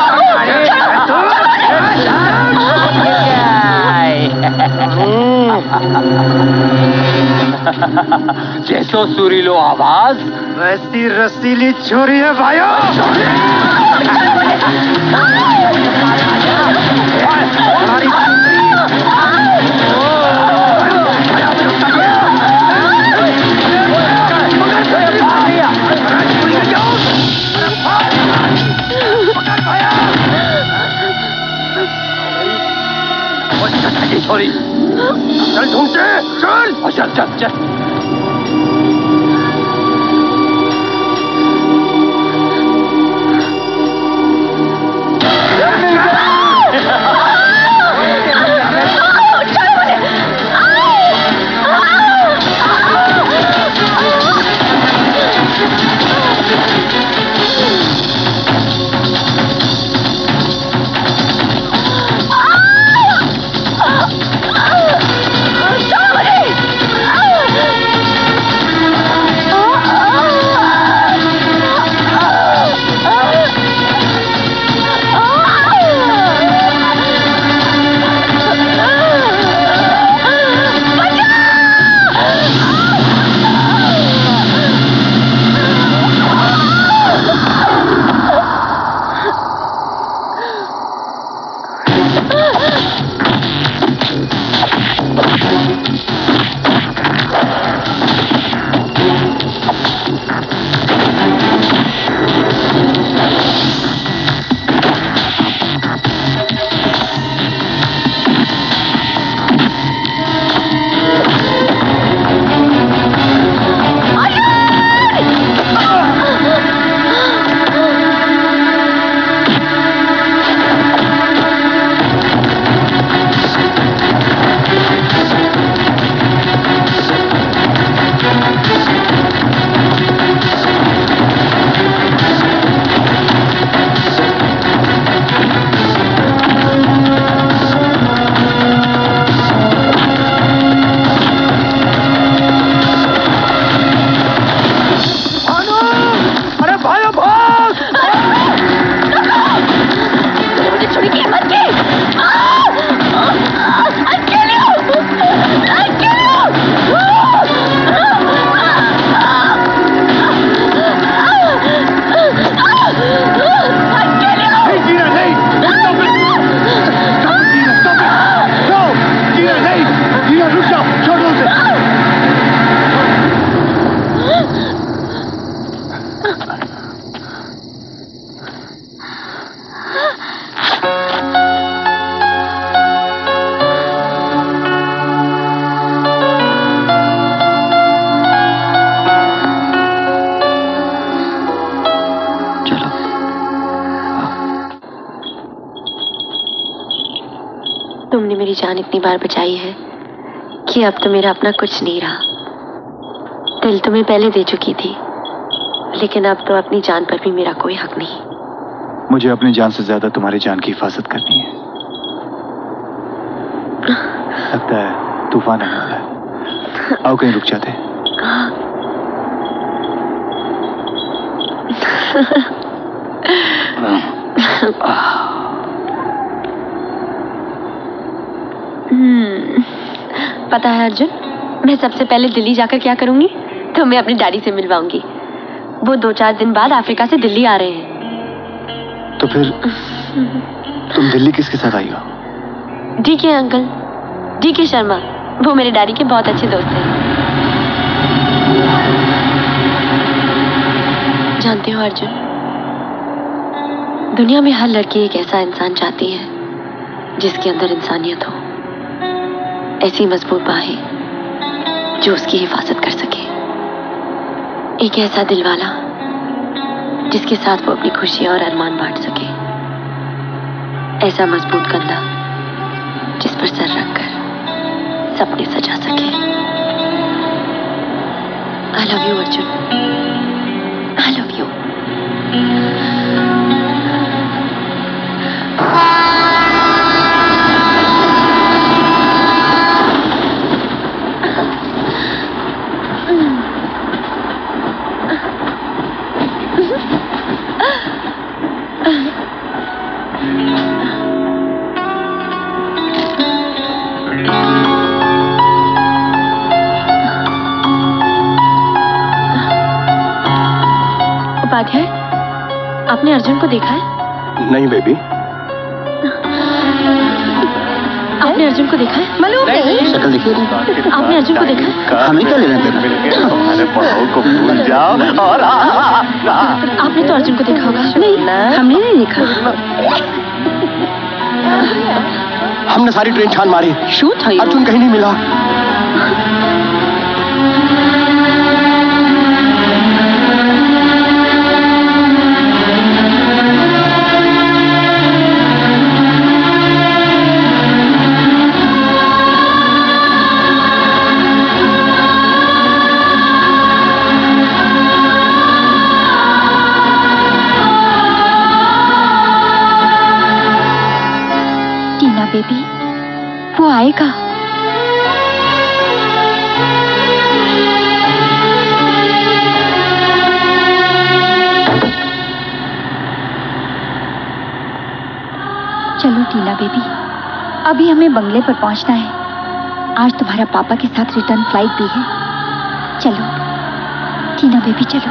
जैसो सुरीलो आवाज वैसी रसीली छोरी है भाइयों। छोरी चल ढूंढते चल। चल चल चल। तुमने मेरी जान इतनी बार बचाई है कि अब तो मेरा अपना कुछ नहीं रहा। दिल तुम्हें पहले दे चुकी थी, लेकिन अब तो अपनी जान पर भी मेरा कोई हक नहीं। मुझे अपनी जान से ज्यादा तुम्हारी जान की हिफाजत करनी है। लगता है तूफान आने वाला है। आओ कहीं रुक जाते हैं। पता है अर्जुन, मैं सबसे पहले दिल्ली जाकर क्या करूंगी? तो मैं अपनी डैडी से मिलवाऊंगी। वो 2-4 दिन बाद अफ्रीका से दिल्ली आ रहे हैं। तो फिर तुम दिल्ली किसके साथ आई हो? डीके अंकल, डीके शर्मा, वो मेरे डैडी के बहुत अच्छे दोस्त हैं। जानते हो अर्जुन, दुनिया में हर लड़की एक ऐसा इंसान चाहती है जिसके अंदर इंसानियत हो, ऐसी मजबूत बाहें जो उसकी हिफाजत कर सके, एक ऐसा दिल वाला जिसके साथ वो अपनी खुशी और अरमान बांट सके, ऐसा मजबूत कंधा जिस पर सर रखकर सपने सजा सके। I love you Arjun, I love you. Upadhyay, आपने अर्जुन को देखा है? नहीं बेबी। आपने अर्जुन को देखा है? मालूम नहीं। शक्ल देखिए। आपने अर्जुन को देखा है? हमें क्या लेना देना? हमारे बड़ों को भूल जाओ और आपने तो अर्जुन को देखा होगा। नहीं, हमने नहीं देखा। हमने सारी ट्रेन छान मारी, शूट था अर्जुन कहीं नहीं मिला। बेबी, वो आएगा। चलो टीना बेबी, अभी हमें बंगले पर पहुंचना है। आज तुम्हारा पापा के साथ रिटर्न फ्लाइट भी है। चलो टीना बेबी, चलो।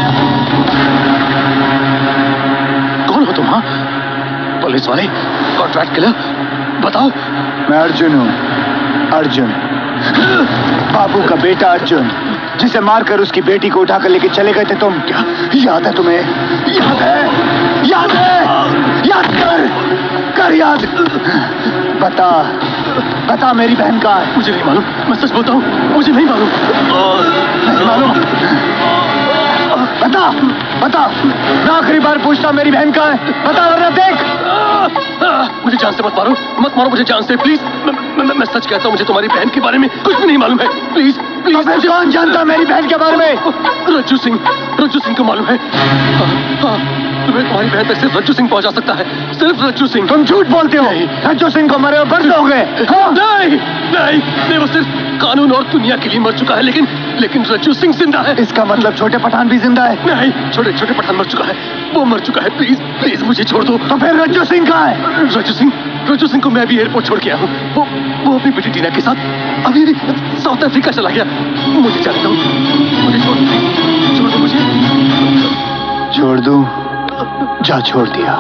पुलिस वाले rat killer, बताओ। मैं अर्जुन हूँ, अर्जुन, बाबू का बेटा अर्जुन, जिसे मारकर उसकी बेटी को उठाकर लेके चले गए थे तुम। क्या याद है तुम्हें? याद है? याद है? याद कर याद। बता मेरी बहन कहाँ है? मुझे नहीं मालूम, मैं सच बोलता हूँ, मुझे नहीं मालूम। नहीं मालूम? बता, मैं आखिरी बार पूछता, मेरी बहन कहाँ है? बता वरना देख। मुझे जान से मत मारो मुझे जान से, प्लीज। मैं सच कहता हूँ, मुझे तुम्हारी बहन के बारे में कुछ भी नहीं मालूम है। Please please. मुझे कौन जानता मेरी बहन के बारे में? रज्जू सिंह को मालूम है। हाँ, तुम्हें तुम्हारी बहन तक सिर्फ रज्जू सिंह पहुंचा सकता है, सिर्फ रज्जू सिंह। तुम झूठ बोलते हो। रज्जू सिंह को मरे बर्द हो गए। नहीं, वो सिर्फ कानून और दुनिया के लिए मर चुका है, लेकिन रज्जू सिंह जिंदा है। इसका मतलब छोटे पठान भी जिंदा है? नहीं, छोटे पठान मर चुका है, वो मर चुका है। प्लीज मुझे छोड़ दो। तो फिर रज्जू सिंह कहाँ है? रज्जू सिंह को मैं भी एयरपोर्ट छोड़ के आया हूँ। वो अपनी बेटी टीना के साथ अभी साउथ अफ्रीका चला गया। मुझे जानता हूँ, मुझे छोड़ दो मुझे। छोड़ दूं? जा, छोड़ दिया।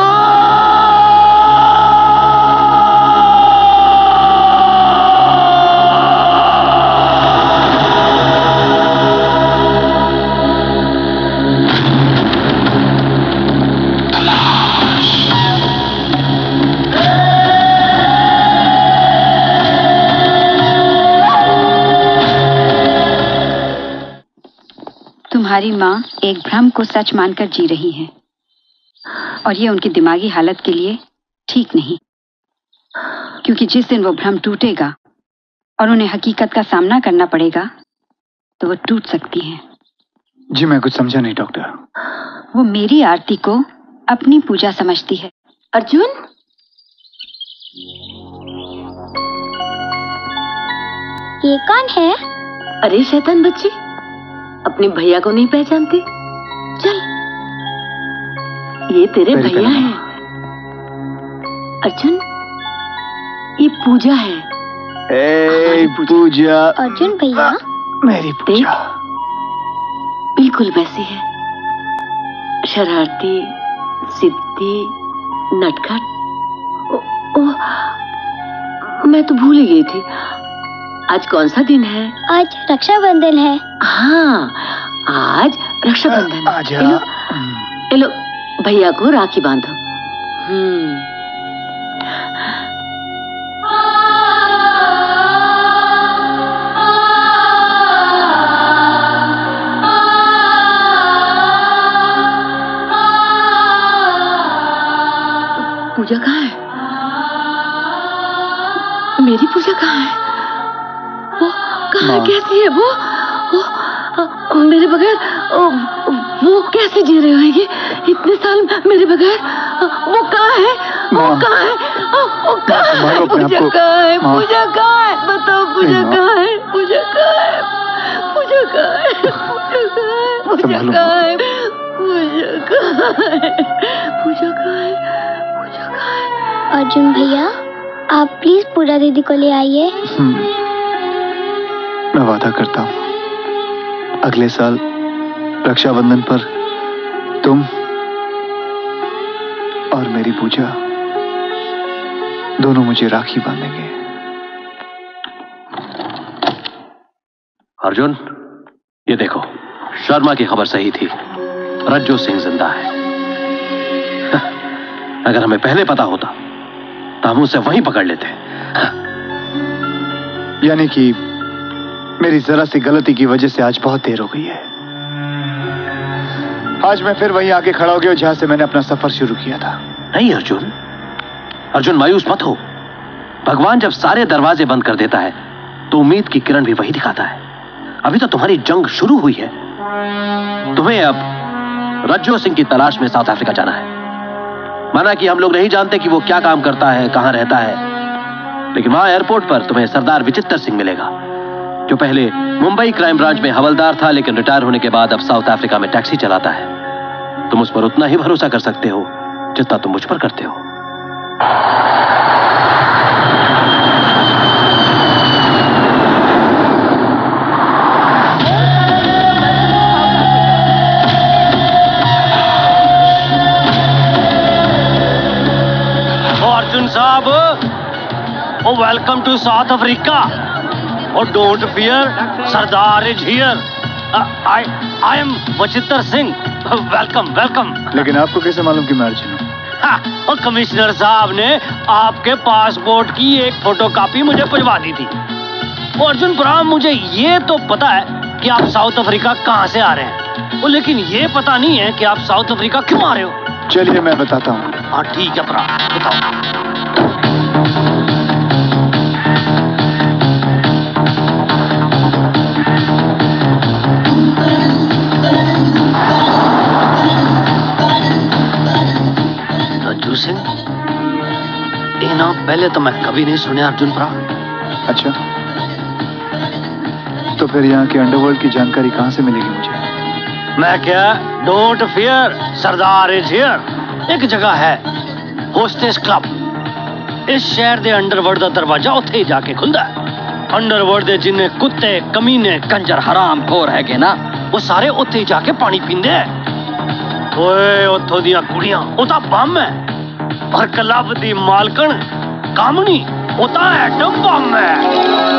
तुम्हारी माँ एक भ्रम को सच मानकर जी रही है, और ये उनकी दिमागी हालत के लिए ठीक नहीं, क्योंकि जिस दिन वो भ्रम टूटेगा और उन्हें हकीकत का सामना करना पड़ेगा तो वो टूट सकती हैं। जी मैं कुछ समझा नहीं डॉक्टर। वो मेरी आरती को अपनी पूजा समझती है। अर्जुन, ये कौन है? अरे शैतान बच्ची, अपने भैया को नहीं पहचानती? चल, ये तेरे भैया हैं। अर्जुन, ये पूजा है। पूजा। अर्जुन भैया, मेरी पूजा बिल्कुल वैसी है, शरारती, सिद्धि, नटखट। मैं तो भूल ही गई थी। आज कौन सा दिन है? आज रक्षाबंधन है। हाँ, आज रक्षाबंधन। हेलो, भैया को राखी बांधो। पूजा कहाँ है? मेरी पूजा कहाँ है? वो कहाँ, कैसी है वो मेरे बगैर? वो कैसे जी रही होगी इतने साल मेरे बगैर? वो कहाँ है? वो कहाँ है? पूजा कहाँ है? पूजा कहाँ है? बताओ, पूजा कहाँ है? पूजा कहाँ है? पूजा कहाँ है? पूजा कहाँ है? पूजा कहाँ है? पूजा कहाँ है? पूजा कहाँ है? पूजा कहाँ है? अर्जुन भैया, आप प्लीज पूजा दीदी को ले आइए। मैं वादा करता हूँ, अगले साल रक्षाबंधन पर तुम और मेरी पूजा दोनों मुझे राखी बांधेंगे। अर्जुन, ये देखो, शर्मा की खबर सही थी, रज्जू सिंह जिंदा है। अगर हमें पहले पता होता तो हम उसे वहीं पकड़ लेते। यानी कि मेरी जरा सी गलती की वजह से आज बहुत देर हो गई है। आज मैं फिर वहीं आके खड़ा हो गया जहां से मैंने अपना सफर शुरू किया था। नहीं अर्जुन, मायूस मत हो। भगवान जब सारे दरवाजे बंद कर देता है तो उम्मीद की किरण भी वही दिखाता है। अभी तो तुम्हारी जंग शुरू हुई है। तुम्हें अब रज्जू सिंह की तलाश में साउथ अफ्रीका जाना है। माना कि हम लोग नहीं जानते कि वो क्या काम करता है, कहां रहता है, लेकिन वहां एयरपोर्ट पर तुम्हें सरदार विचित्र सिंह मिलेगा, जो पहले मुंबई क्राइम ब्रांच में हवलदार था, लेकिन रिटायर होने के बाद अब साउथ अफ्रीका में टैक्सी चलाता है। तुम उस पर उतना ही भरोसा कर सकते हो जितना तुम मुझ पर करते हो। Arjun welcome to South Africa. और don't fear, Sardar is here. I am Bachitra Singh. Welcome welcome. लेकिन आपको कैसे मालूम कि मैं अर्जुन हूँ? और कमिश्नर साहब ने आपके पासपोर्ट की एक फोटोकॉपी मुझे भिजवा दी थी। और अर्जुन प्राम, मुझे ये तो पता है कि आप साउथ अफ्रीका कहाँ से आ रहे हैं, और लेकिन ये पता नहीं है कि आप साउथ अफ्रीका क्यों आ रहे हो। चलिए मैं बताता हूँ। हाँ ठीक है प्राम, बताओ। रज्जू सिंह, ये नाम पहले तो मैं कभी नहीं सुना अर्जुन प्राम। अच्छा, तो फिर यहाँ के अंडरवर्ल्ड की जानकारी कहाँ से मिलेगी मुझे? मैं क्या, don't fear, Sardar is here. एक जगह है होस्टेस क्लब। इस शहर दे अंडरवर्ल्ड का दरवाजा उत्थे ही जाके खुलदा है। अंडरवर्ल्ड दे जिन्ने कुत्ते, कमीने, कंजर, हराम खोर है के ना, वो सारे उत्थे ही जाके पानी पींदे हैं। ओए उत्थों दियां कुड़ियां वो तां बम है, और क्लब दी मालकन कामनी वो तां एटम बम है।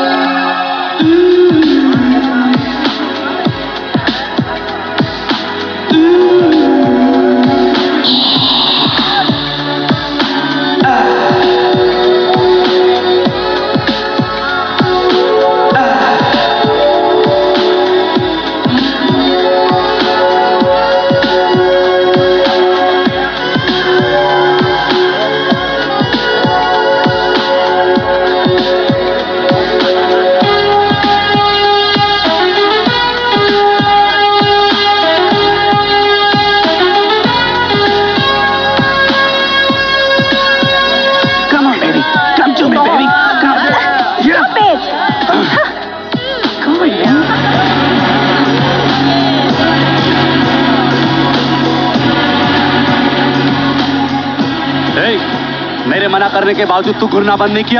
मेरे मना करने के बावजूद तू घूरना बंद नहीं किया।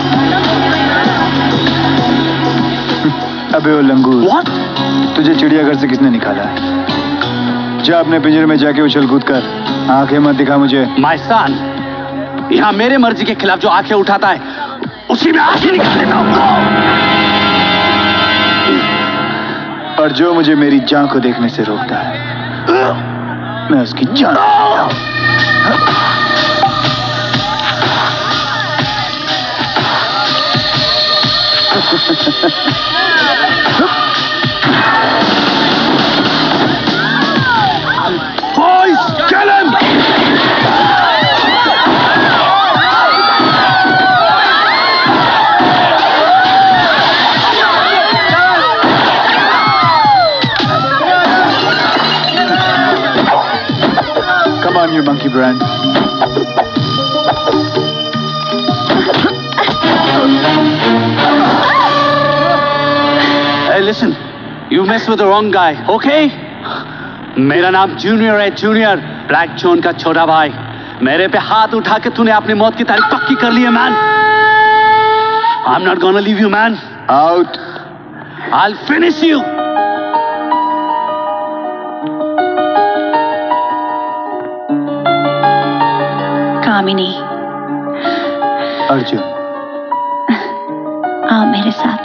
अबे ओ लंगूर, तुझे चिड़ियाघर से किसने निकाला है? जा अपने पिंजरे में जाके उछल कूद कर, आंखें मत दिखा मुझे। माय सन, यहाँ मेरे मर्जी के खिलाफ जो आंखें उठाता है उसी में आंखें निकाल देता हूँ। और जो मुझे मेरी जान को देखने से रोकता है, मैं उसकी जान लेता हूँ। Boys, kill him! Come on, you monkey brand. Hey, listen, you mess with the wrong guy, okay? मेरा नाम जूनियर है, जूनियर, ब्लैक जॉन का छोटा भाई। मेरे पे हाथ उठा के तूने अपनी मौत की तारीख पक्की कर ली है, man. I'm not gonna leave you, man. Out. I'll finish you. Kamini, Arjun, आओ मेरे साथ।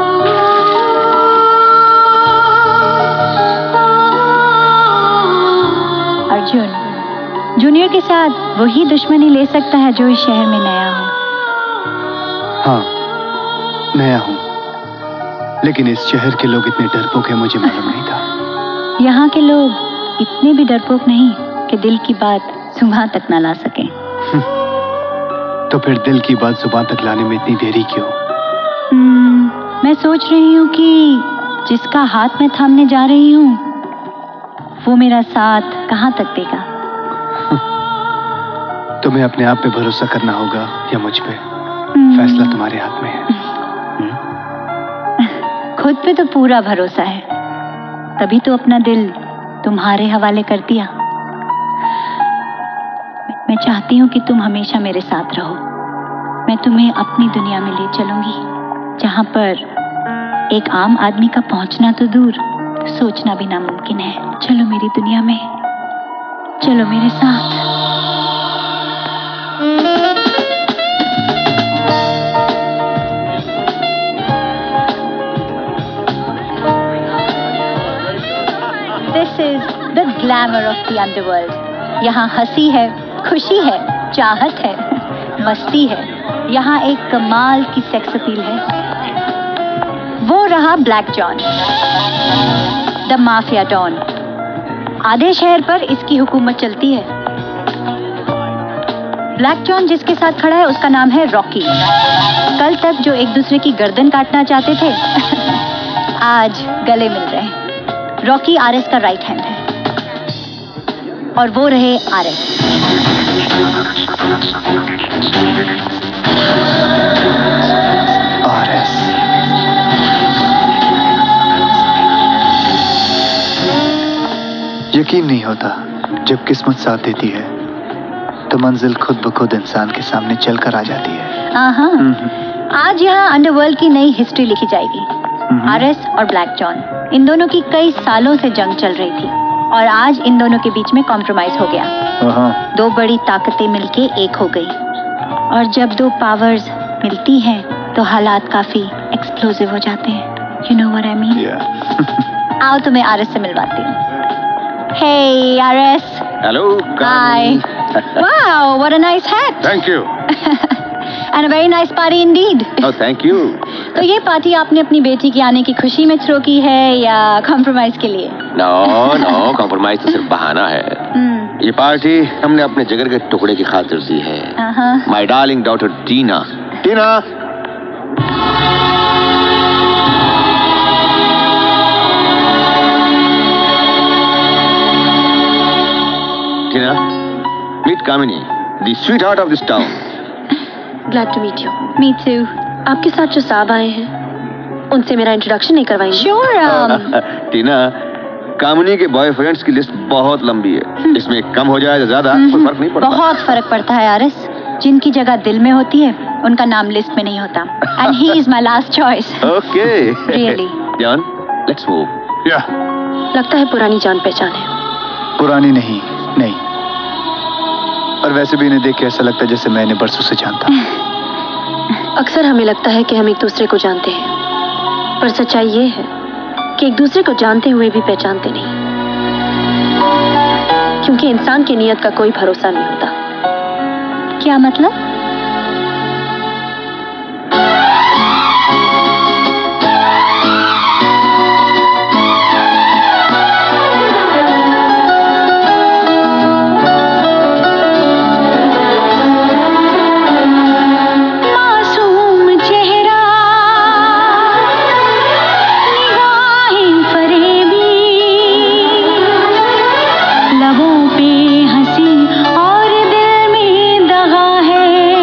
अर्जुन, जूनियर के साथ वही दुश्मनी ले सकता है जो इस शहर में नया हो। हाँ, नया हूँ, लेकिन इस शहर के लोग इतने डरपोक हैं मुझे मालूम नहीं था। यहाँ के लोग इतने भी डरपोक नहीं कि दिल की बात जुबान तक ना ला सके। तो फिर दिल की बात जुबान तक लाने में इतनी देरी क्यों? मैं सोच रही हूँ कि जिसका हाथ मैं थामने जा रही हूँ वो मेरा साथ कहाँ तक देगा। तुम्हें अपने आप पे भरोसा करना होगा या मुझ पे? फैसला तुम्हारे हाथ में है। खुद पे तो पूरा भरोसा है, तभी तो अपना दिल तुम्हारे हवाले कर दिया। मैं चाहती हूँ कि तुम हमेशा मेरे साथ रहो। मैं तुम्हें अपनी दुनिया में ले चलूंगी, जहाँ पर एक आम आदमी का पहुंचना तो दूर, सोचना भी नामुमकिन है। चलो मेरी दुनिया में, चलो मेरे साथ। Glamour of the underworld. यहाँ हंसी है, खुशी है, चाहत है, मस्ती है। यहाँ एक कमाल की सेक्स अपील है। वो रहा black John, the mafia don. आधे शहर पर इसकी हुकूमत चलती है। ब्लैक जॉन जिसके साथ खड़ा है उसका नाम है रॉकी। कल तक जो एक दूसरे की गर्दन काटना चाहते थे आज गले मिल रहे हैं। रॉकी आरएस का राइट हैंड है और वो रहे आरएस। यकीन नहीं होता जब किस्मत साथ देती है तो मंजिल खुद ब खुद इंसान के सामने चलकर आ जाती है। आज यहाँ अंडरवर्ल्ड की नई हिस्ट्री लिखी जाएगी। आरएस और ब्लैक जॉन, इन दोनों की कई सालों से जंग चल रही थी और आज इन दोनों के बीच में कॉम्प्रोमाइज हो गया। दो बड़ी ताकतें मिलके एक हो गई और जब दो पावर्स मिलती हैं तो हालात काफी एक्सप्लोसिव हो जाते हैं। You know what I mean? आओ तुम्हें आरएस से मिलवाती हूँ। Hey, RS. Hello. Hi. Wow, what a nice hat. Thank you. And a very nice party indeed. Oh, thank you. तो ये पार्टी आपने अपनी बेटी के आने की खुशी में थ्रो की है या कॉम्प्रोमाइज के लिए? No, कॉम्प्रोमाइज तो सिर्फ बहाना है। ये पार्टी हमने अपने जिगर के टुकड़े की खातिर दी है। My darling daughter Tina. Tina. Tina, meet Kamini, the sweetheart of this town. Glad to meet you. Me too. आपके साथ जो साहब आए हैं, उनसे मेरा इंट्रोडक्शन नहीं करवाएंगे? Sure. टीना, कामिनी के बॉयफ्रेंड्स की लिस्ट बहुत लंबी है। इसमें कम हो जाए तो ज्यादा कोई फर्क नहीं पड़ता। बहुत फर्क पड़ता है आरएस। जिनकी जगह दिल में होती है, उनका नाम लिस्ट में नहीं होता। And he is my last choice. Okay. Really. John, let's move. Yeah. लगता है पुरानी जान पहचान है। पुरानी नहीं और वैसे भी इन्हें देख के ऐसा लगता है जैसे मैं इन्हें बरसों से जानता हूँ। अक्सर हमें लगता है कि हम एक दूसरे को जानते हैं, पर सच्चाई ये है कि एक दूसरे को जानते हुए भी पहचानते नहीं, क्योंकि इंसान की नीयत का कोई भरोसा नहीं होता। क्या मतलब? लबों पे हंसी और दिल में दगा है।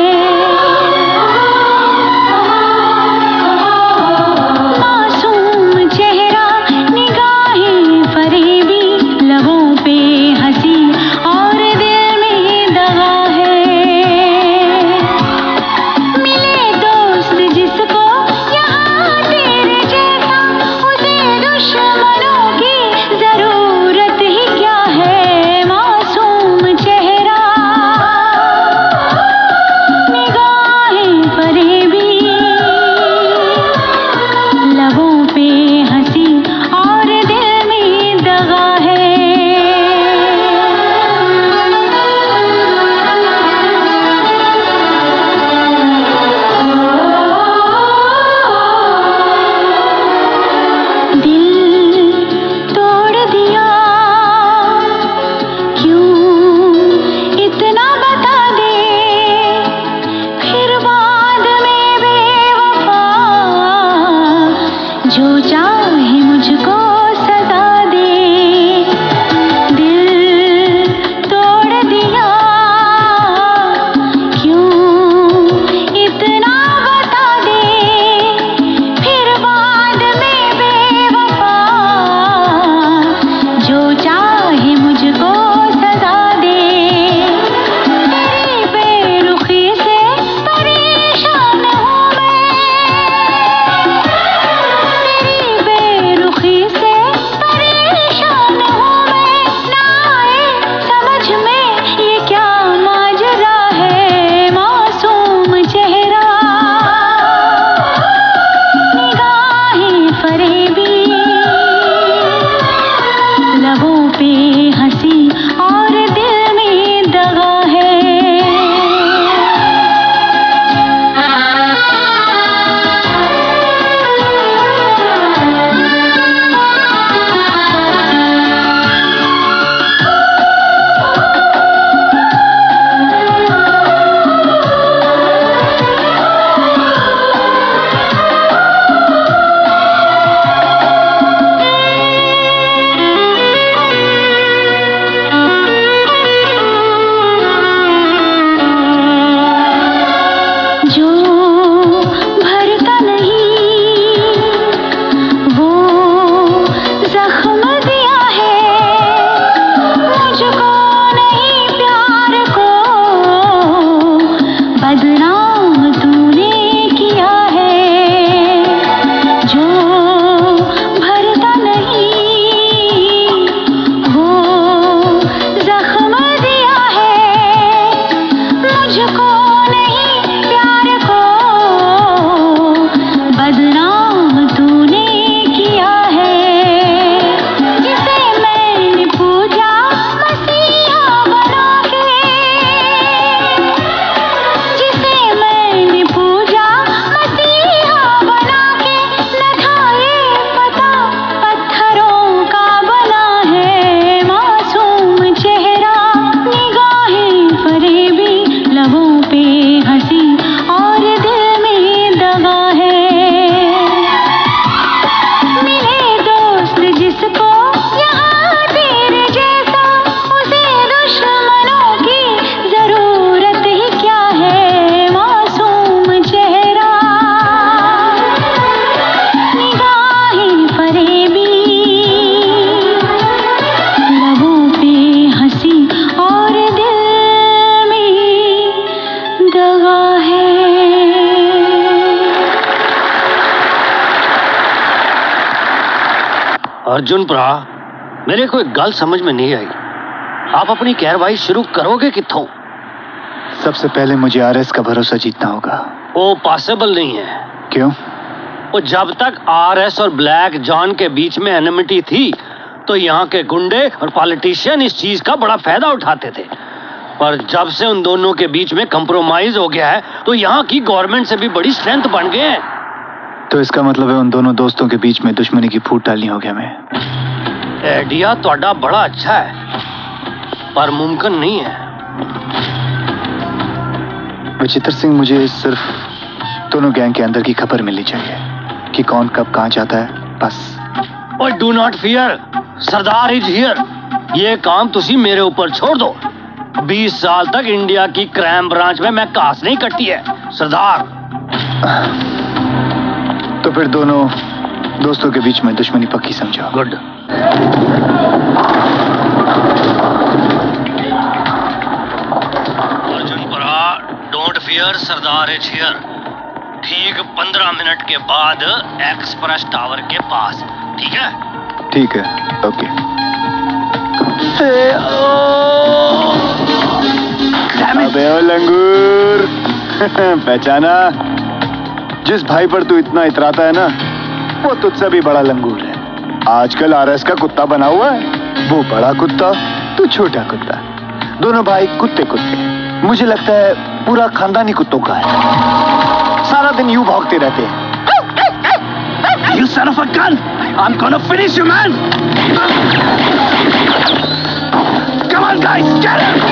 मुझको नहीं प्यार को बदनाम तूने किया है। जिसे मैंने पूजा मसीहा बना के, जिसे मैंने पूजा मसीहा बना के, न था ये पता पत्थरों का बना है। मासूम चेहरा, निगाहें फरेबी, लबों पे हंसी और दिल में दगा है। मिले दोस्त जिसको यहाँ तेरे जैसा, उसे दुश्मनों की जरूरत ही क्या है। मासूम चेहरा, निगाहें फरेबी, लबों पे हंसी और दिल में दगा है। अर्जुन भरा, मेरे को एक गल समझ में नहीं आई। आप अपनी कार्रवाई शुरू करोगे कित्थों? सबसे पहले मुझे आरएस का भरोसा जीतना होगा। वो पॉसिबल नहीं है। क्यों? वो जब तक आरएस और ब्लैक जॉन के बीच में एनिमिटी थी तो यहाँ के गुंडे और पॉलिटिशियन इस चीज का बड़ा फायदा उठाते थे। पर जब से उन दोनों के बीच में कंप्रोमाइज हो गया है तो यहाँ की गवर्नमेंट से भी बड़ी स्ट्रेंथ बन गए हैं। तो इसका मतलब है उन दोनों दोस्तों के बीच में दुश्मनी की फूट डालनी होगी हमें। आइडिया तोड़ा बड़ा अच्छा है पर मुमकिन नहीं है। विचित्र सिंह, मुझे सिर्फ दोनों गैंग के अंदर की खबर मिलनी चाहिए कि कौन कब कहाँ जाता है, बस। और do not fear, Sardar is here. ये काम तुसी मेरे ऊपर छोड़ दो। 20 साल तक इंडिया की क्राइम ब्रांच में मैं कास नहीं कटी है सरदार। तो फिर दोनों दोस्तों के बीच में दुश्मनी पक्की समझो। गुड। अर्जुन परा, don't fear, Sardar is here. ठीक 15 मिनट के बाद एक्सप्रेस टावर के पास, ठीक है? ठीक है, ओके। अबे ओ लंगूर, पहचाना? जिस भाई पर तू इतना इतराता है ना, वो तुझसे भी बड़ा लंगूर है। आजकल आरएस का कुत्ता बना हुआ है। वो बड़ा कुत्ता, तू छोटा कुत्ता। दोनों भाई कुत्ते कुत्ते। मुझे लगता है पूरा खानदानी कुत्तों का है। सारा दिन यूं भौंकते रहते हैं। You son of a gun! I'm gonna finish you, man! Come on, guys, get him!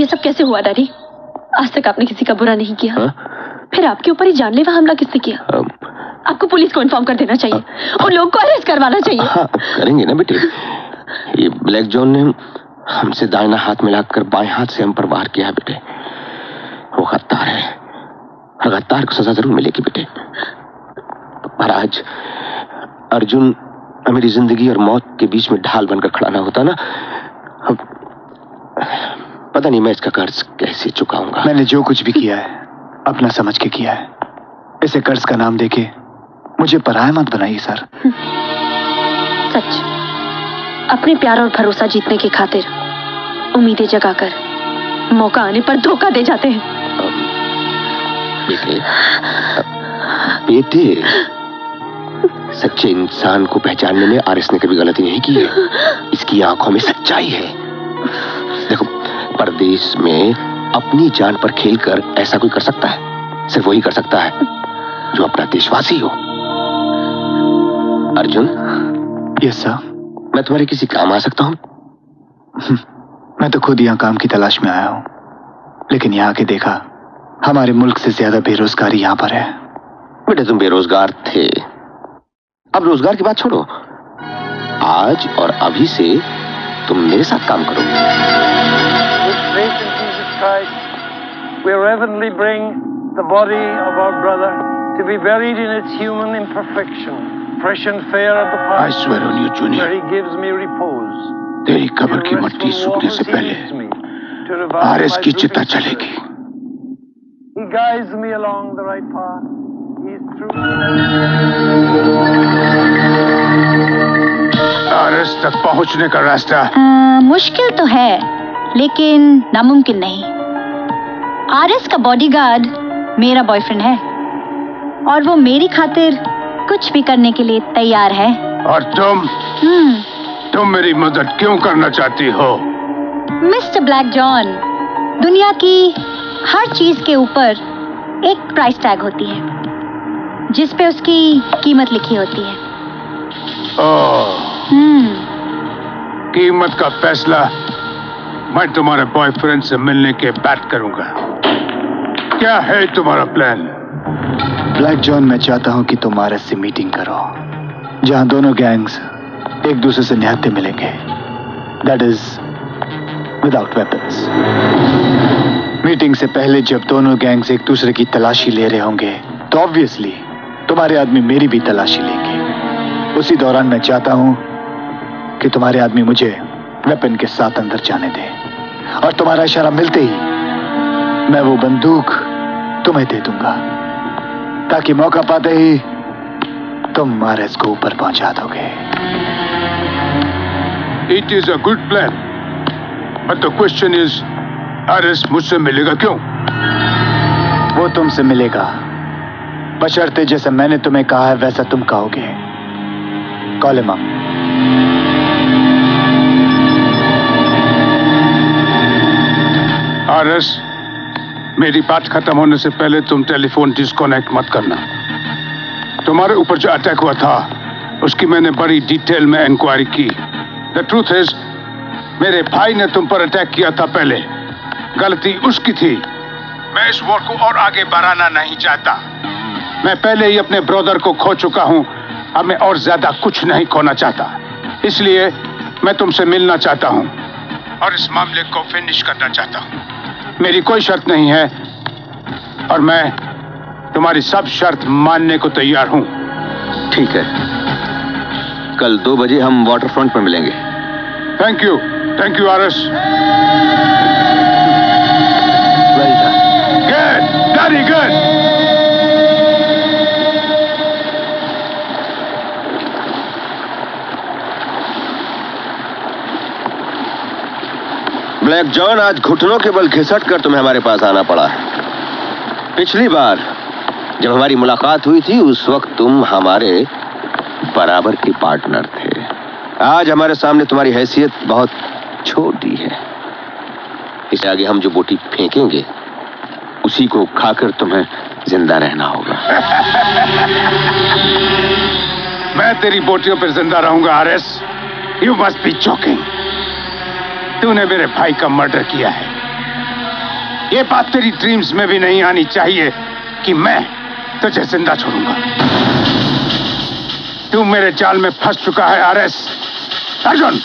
ये सब कैसे हुआ डैडी? आज तक आपने किसी का बुरा नहीं किया। फिर आपके ऊपर ही जानलेवा हमला किसने किया? आपको पुलिस को इन्फॉर्म कर देना चाहिए और लोगों को अरेस्ट करवाना चाहिए। करेंगे ना बेटे। ये ब्लैक जॉन ने हमसे दाहिना हाथ मिलाकर बाएं हाथ से हम पर वार किया है बेटे। वो गद्दार है और गद्दार को सजा जरूर मिलेगी बेटे। पर आज अर्जुन मेरी जिंदगी और मौत के बीच में ढाल बनकर खड़ा ना होता ना, पता नहीं मैं इसका कर्ज कैसे चुकाऊंगा। मैंने जो कुछ भी किया है अपना समझ के किया है। इसे कर्ज का नाम देके मुझे पराया मत बनाइए सर। सच, अपने प्यार और भरोसा जीतने की खातिर उम्मीदें जगाकर मौका आने पर धोखा दे जाते हैं। बेटे, सच्चे इंसान को पहचानने में आरएस ने कभी गलती नहीं की है। इसकी आंखों में सच्चाई है। देखो, परदेश में अपनी जान पर खेलकर ऐसा कोई कर सकता है? सिर्फ वही कर सकता है जो अपना देशवासी हो। अर्जुन। Yes sir. मैं तुम्हारे किसी काम आ सकता हूं? मैं तो खुद यहाँ काम की तलाश में आया हूँ, लेकिन यहाँ के देखा हमारे मुल्क से ज्यादा बेरोजगारी यहाँ पर है। बेटे, तुम बेरोजगार थे, अब रोजगार की बात छोड़ो। आज और अभी से तुम मेरे साथ काम करो। We reverently bring the body of our brother to be buried in its human imperfection, fresh and fair at the I swear on you, Junior. where he gives me repose. तेरी कब्र की मट्टी सूखने से पहले आरएस की चिता चलेगी। He guides me along the right path. He is true. RS तक पहुंचने का रास्ता मुश्किल तो है, लेकिन नामुमकिन नहीं। आरएस का बॉडीगार्ड मेरा बॉयफ्रेंड है और वो मेरी खातिर कुछ भी करने के लिए तैयार है। और तुम मेरी मदद क्यों करना चाहती हो? मिस्टर ब्लैक जॉन, दुनिया की हर चीज के ऊपर एक प्राइस टैग होती है जिस पे उसकी कीमत लिखी होती है। कीमत का फैसला मैं तुम्हारे बॉयफ्रेंड से मिलने के बाद करूंगा। क्या है तुम्हारा प्लान? ब्लैक जॉन, मैं चाहता हूं कि तुम आरएस से मीटिंग करो जहां दोनों गैंग्स एक दूसरे से निहत्थे मिलेंगे। That is without weapons. Meeting से पहले जब दोनों गैंग्स एक दूसरे की तलाशी ले रहे होंगे तो ऑब्वियसली तुम्हारे आदमी मेरी भी तलाशी लेंगे। उसी दौरान मैं चाहता हूं कि तुम्हारे आदमी मुझे वेपन के साथ अंदर जाने दे और तुम्हारा इशारा मिलते ही मैं वो बंदूक तुम्हें दे दूंगा ताकि मौका पाते ही तुम आरएस को ऊपर पहुंचा दोगे। It is a good plan, but the question is, RS मुझसे मिलेगा क्यों? वो तुमसे मिलेगा बशर्ते जैसा मैंने तुम्हें कहा है वैसा तुम कहोगे। Call him up. आरएस, मेरी बात खत्म होने से पहले तुम टेलीफोन डिस्कनेक्ट मत करना। तुम्हारे ऊपर जो अटैक हुआ था उसकी मैंने बड़ी डिटेल में इंक्वायरी की। द ट्रूथ इज, मेरे भाई ने तुम पर अटैक किया था पहले। गलती उसकी थी। मैं इस वॉर को और आगे बढ़ाना नहीं चाहता। मैं पहले ही अपने ब्रदर को खो चुका हूं, अब मैं और ज्यादा कुछ नहीं खोना चाहता। इसलिए मैं तुमसे मिलना चाहता हूं और इस मामले को फिनिश करना चाहता हूं। मेरी कोई शर्त नहीं है और मैं तुम्हारी सब शर्त मानने को तैयार हूं। ठीक है, कल 2 बजे हम वाटर फ्रंट पर मिलेंगे। Thank you RS. Good, very good. Black John, आज घुटनों के बल घिसट कर तुम्हें हमारे पास आना पड़ा है। पिछली बार जब हमारी मुलाकात हुई थी उस वक्त तुम हमारे बराबर के पार्टनर थे। आज हमारे सामने तुम्हारी हैसियत बहुत छोटी है। इससे आगे हम जो बोटी फेंकेंगे उसी को खाकर तुम्हें जिंदा रहना होगा। मैं तेरी बोटियों पर जिंदा रहूंगा RS. You must be joking. तूने मेरे भाई का मर्डर किया है ये बात तेरी ड्रीम्स में भी नहीं आनी चाहिए कि मैं तुझे जिंदा छोड़ूंगा। तू मेरे जाल में फंस चुका है आरएस। अर्जुन,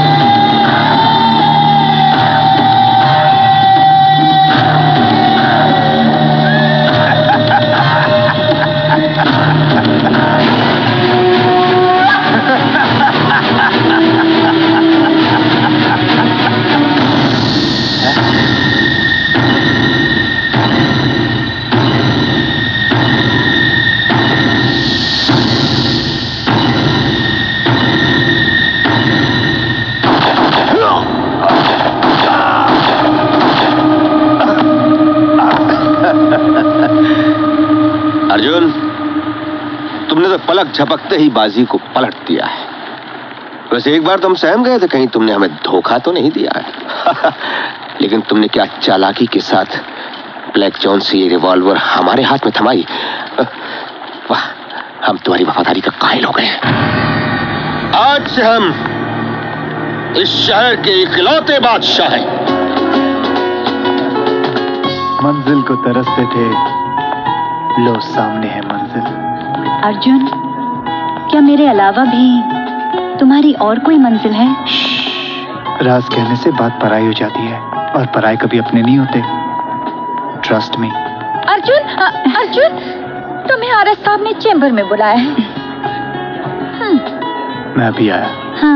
अर्जुन, तुमने तो पलक झपकते ही बाजी को पलट दिया है। वैसे एक बार तो हम सहम गए थे कहीं तुमने हमें धोखा तो नहीं दिया है। लेकिन तुमने क्या चालाकी के साथ ब्लैक जॉन से ये रिवॉल्वर हमारे हाथ में थमाई। वाह, हम तुम्हारी वफादारी का कायल हो गए हैं। आज से हम इस शहर के इकलौते बादशाह हैं। मंजिल को तरसते थे, लो सामने है मंजिल। अर्जुन, क्या मेरे अलावा भी तुम्हारी और कोई मंजिल है? राज कहने से बात पराई हो जाती है और पराई कभी अपने नहीं होते। Trust me. अर्जुन, अर्जुन, तुम्हें आरएस साहब ने चेंबर में बुलाया है। मैं अभी आया। हाँ।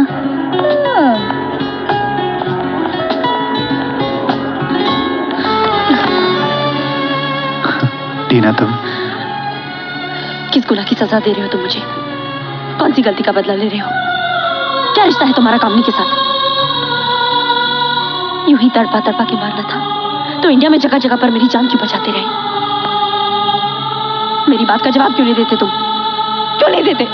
टीना, तुम किस गुनाह की सजा दे रहे हो तुम मुझे? कौन सी गलती का बदला ले रहे हो? क्या रिश्ता है तुम्हारा कामनी के साथ? यूं ही तड़पा तड़पा के मारना था तो इंडिया में जगह जगह पर मेरी जान क्यों बचाते रहे? मेरी बात का जवाब क्यों नहीं देते तुम? क्यों नहीं देते?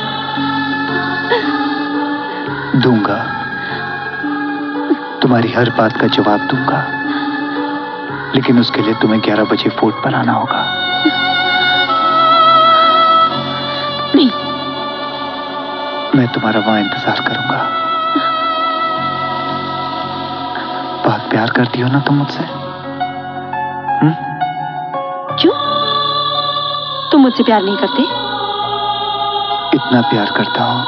दूंगा, तुम्हारी हर बात का जवाब दूंगा, लेकिन उसके लिए तुम्हें 11 बजे फोर्ट पर आना होगा। नहीं, मैं तुम्हारा वहां इंतजार करूंगा। बहुत प्यार करती हो ना तुम मुझसे? क्यों? तुम मुझसे प्यार नहीं करते? इतना प्यार करता हूं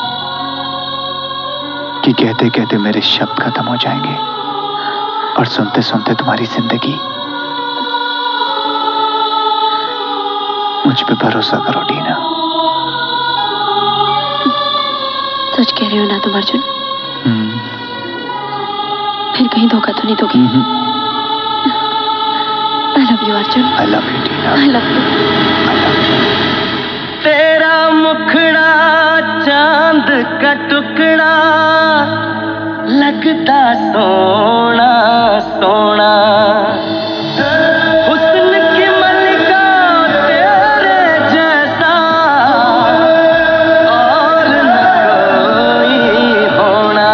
कि कहते कहते मेरे शब्द खत्म हो जाएंगे और सुनते सुनते तुम्हारी जिंदगी। मुझ पे भरोसा करो टीना। सच कह रहे हो ना तुम अर्जुन? फिर कहीं धोखा तो नहीं दोगे? I love you Arjun. I love you Tina. I love you। तेरा मुखड़ा चांद का टुकड़ा लगता सोना सोना। हुस्न की मलिका तेरे जैसा और न कोई होना।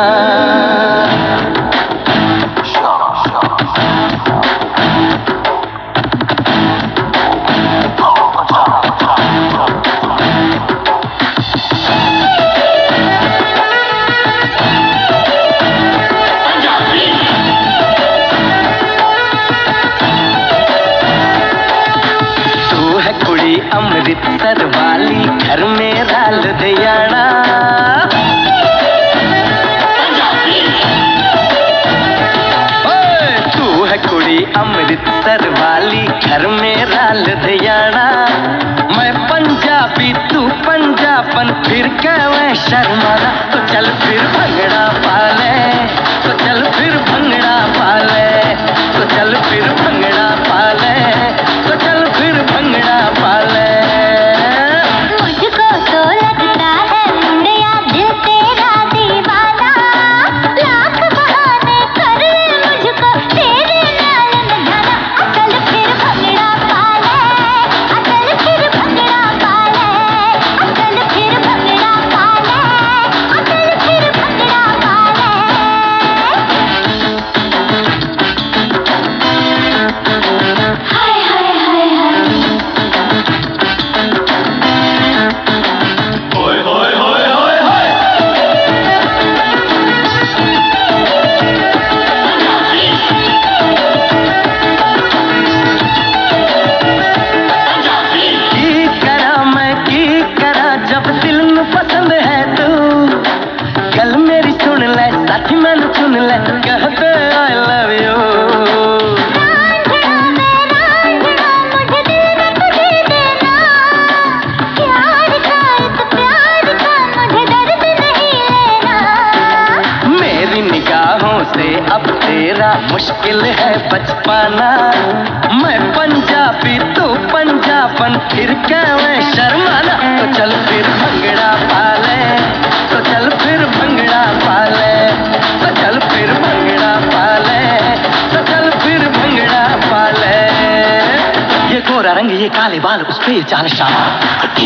से अब तेरा मुश्किल है बच पाना। मैं पंजाबी तू पंजाबन फिर क्या मैं शर्माना। तो चल फिर भंगड़ा पाले, तो चल फिर भंगड़ा पाले, तो चल फिर भंगड़ा पाले, तो चल फिर भंगड़ा पाले। ये गोरा रंग ये काले बाल उस पे चाल शान,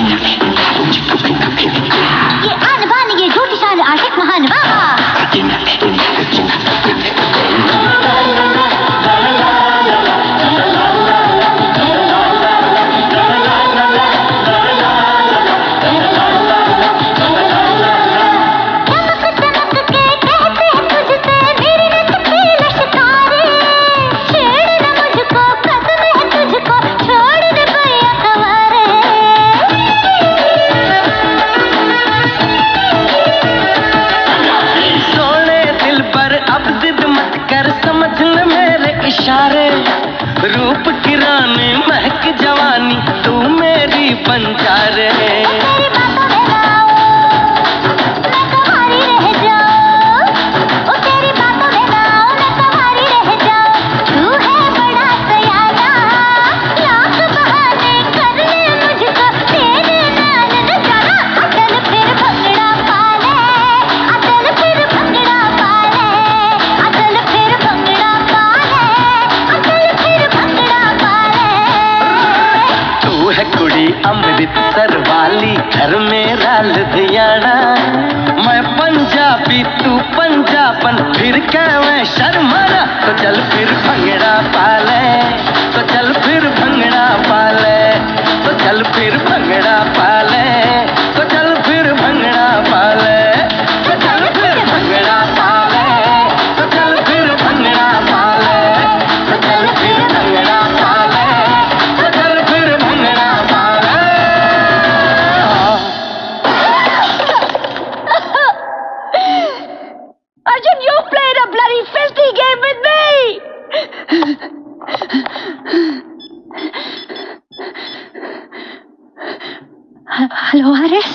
ये आन बान ये झूठी शान आशिक महान वाह। इशारे रूप की रानी महक जवानी तू मेरी पंचारे। अमृतसर वाली घर मेरा लुधियाना। मैं पंजाबी तू पंजाबन फिर क्या मैं शर्माना। तो चल फिर भंगड़ा पाले, तो चल फिर भंगड़ा पाले, तो चल फिर भंगड़ा पाले, तो चल फिर भंगड़ा पाले, तो चल फिर भंगड़ा पाले, तो चल फिर भंगड़ा पाले, तो चल फिर भंगड़ा पाले, तो चल फिर भंगड़ा पाले। Arjun, you played a bloody filthy game with me! Hello, Aris?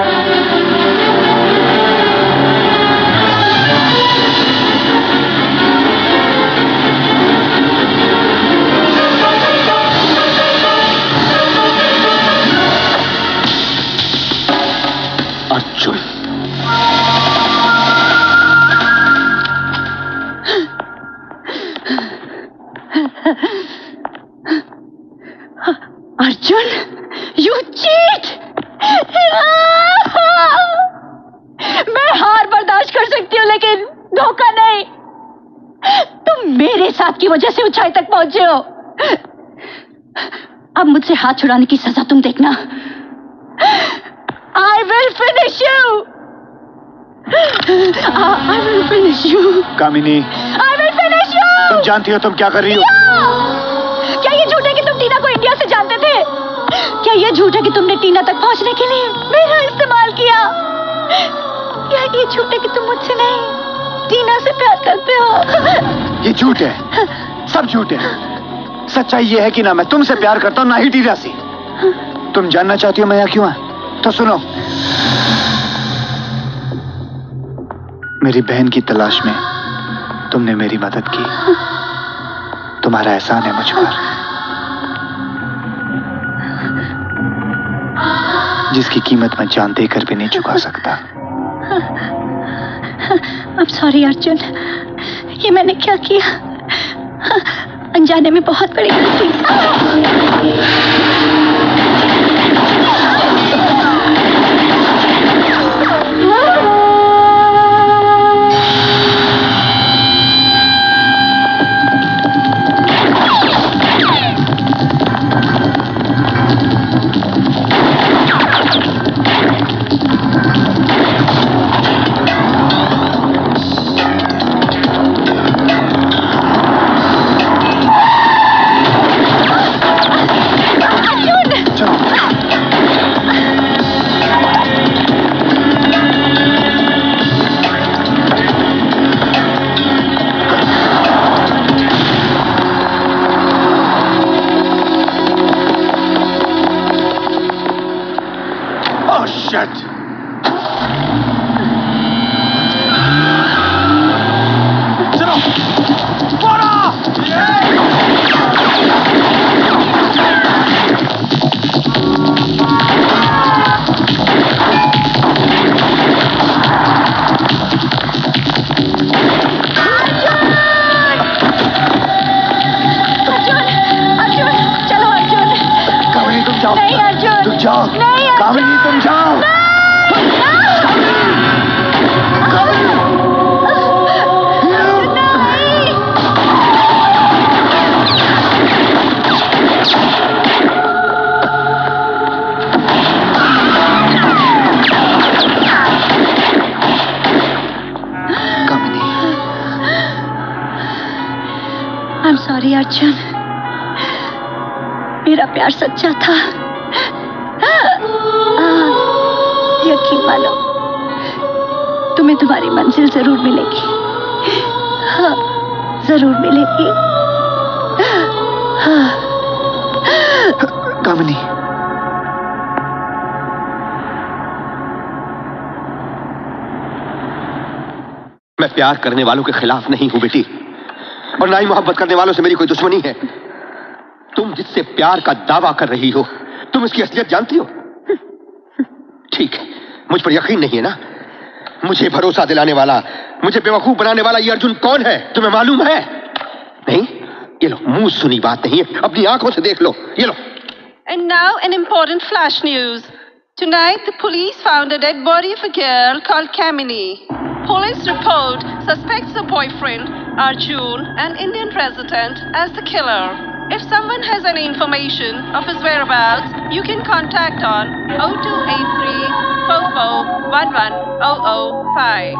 Arjun, Arjun, you cheat! मैं हार बर्दाश्त कर सकती हूँ लेकिन धोखा नहीं। तुम मेरे साथ की वजह से ऊंचाई तक पहुंचे हो। अब मुझसे हाथ छुड़ाने की सजा तुम देखना। I will finish you. I will finish you. Kamini, I will finish you. तुम जानती हो तुम क्या कर रही हो? क्या ये झूठ है कि तुम टीना को इंडिया से जानते थे? क्या ये झूठ है कि तुमने टीना तक पहुंचने के लिए मेरा इस्तेमाल किया? क्या ये झूठ है कि तुम मुझसे नहीं टीना से प्यार करते हो? ये झूठ है, सब झूठ है। सच्चाई ये है कि ना मैं तुमसे प्यार करता हूँ ना ही टीना से। तुम जानना चाहती हो मैं यहाँ क्यों आया? तो सुनो, मेरी बहन की तलाश में तुमने मेरी मदद की। तुम्हारा एहसान है मुझ पर, जिसकी कीमत मैं जान देकर भी नहीं चुका सकता। I'm sorry अर्जुन, ये मैंने क्या किया? अनजाने में बहुत बड़ी गलती। कामिनी तुम जाओ। I'm sorry अर्जुन, मेरा प्यार सच्चा था। यकीन मानो, तुम्हें तुम्हारी मंजिल जरूर मिलेगी। हाँ, जरूर मिलेगी। हाँ। कामिनी, मैं प्यार करने वालों के खिलाफ नहीं हूं बेटी, और ना ही मोहब्बत करने वालों से मेरी कोई दुश्मनी है। तुम जिससे प्यार का दावा कर रही हो, तुम इसकी असलियत जानती हो? ठीक है, मुझ पर यकीन नहीं है ना? मुझे भरोसा दिलाने वाला, मुझे बेवकूफ बनाने वाला ये अर्जुन कौन है, तुम्हें मालूम है? नहीं? ये लो, मुंह सुनी बात नहीं है, अपनी आंखों से देख लो। ये लो। And now an important flash news. Tonight the police found a dead body of a girl called Kamini. Police report suspects the boyfriend, Arjun, an Indian resident, as the killer. If someone has any information of his whereabouts, you can contact on 0283 4411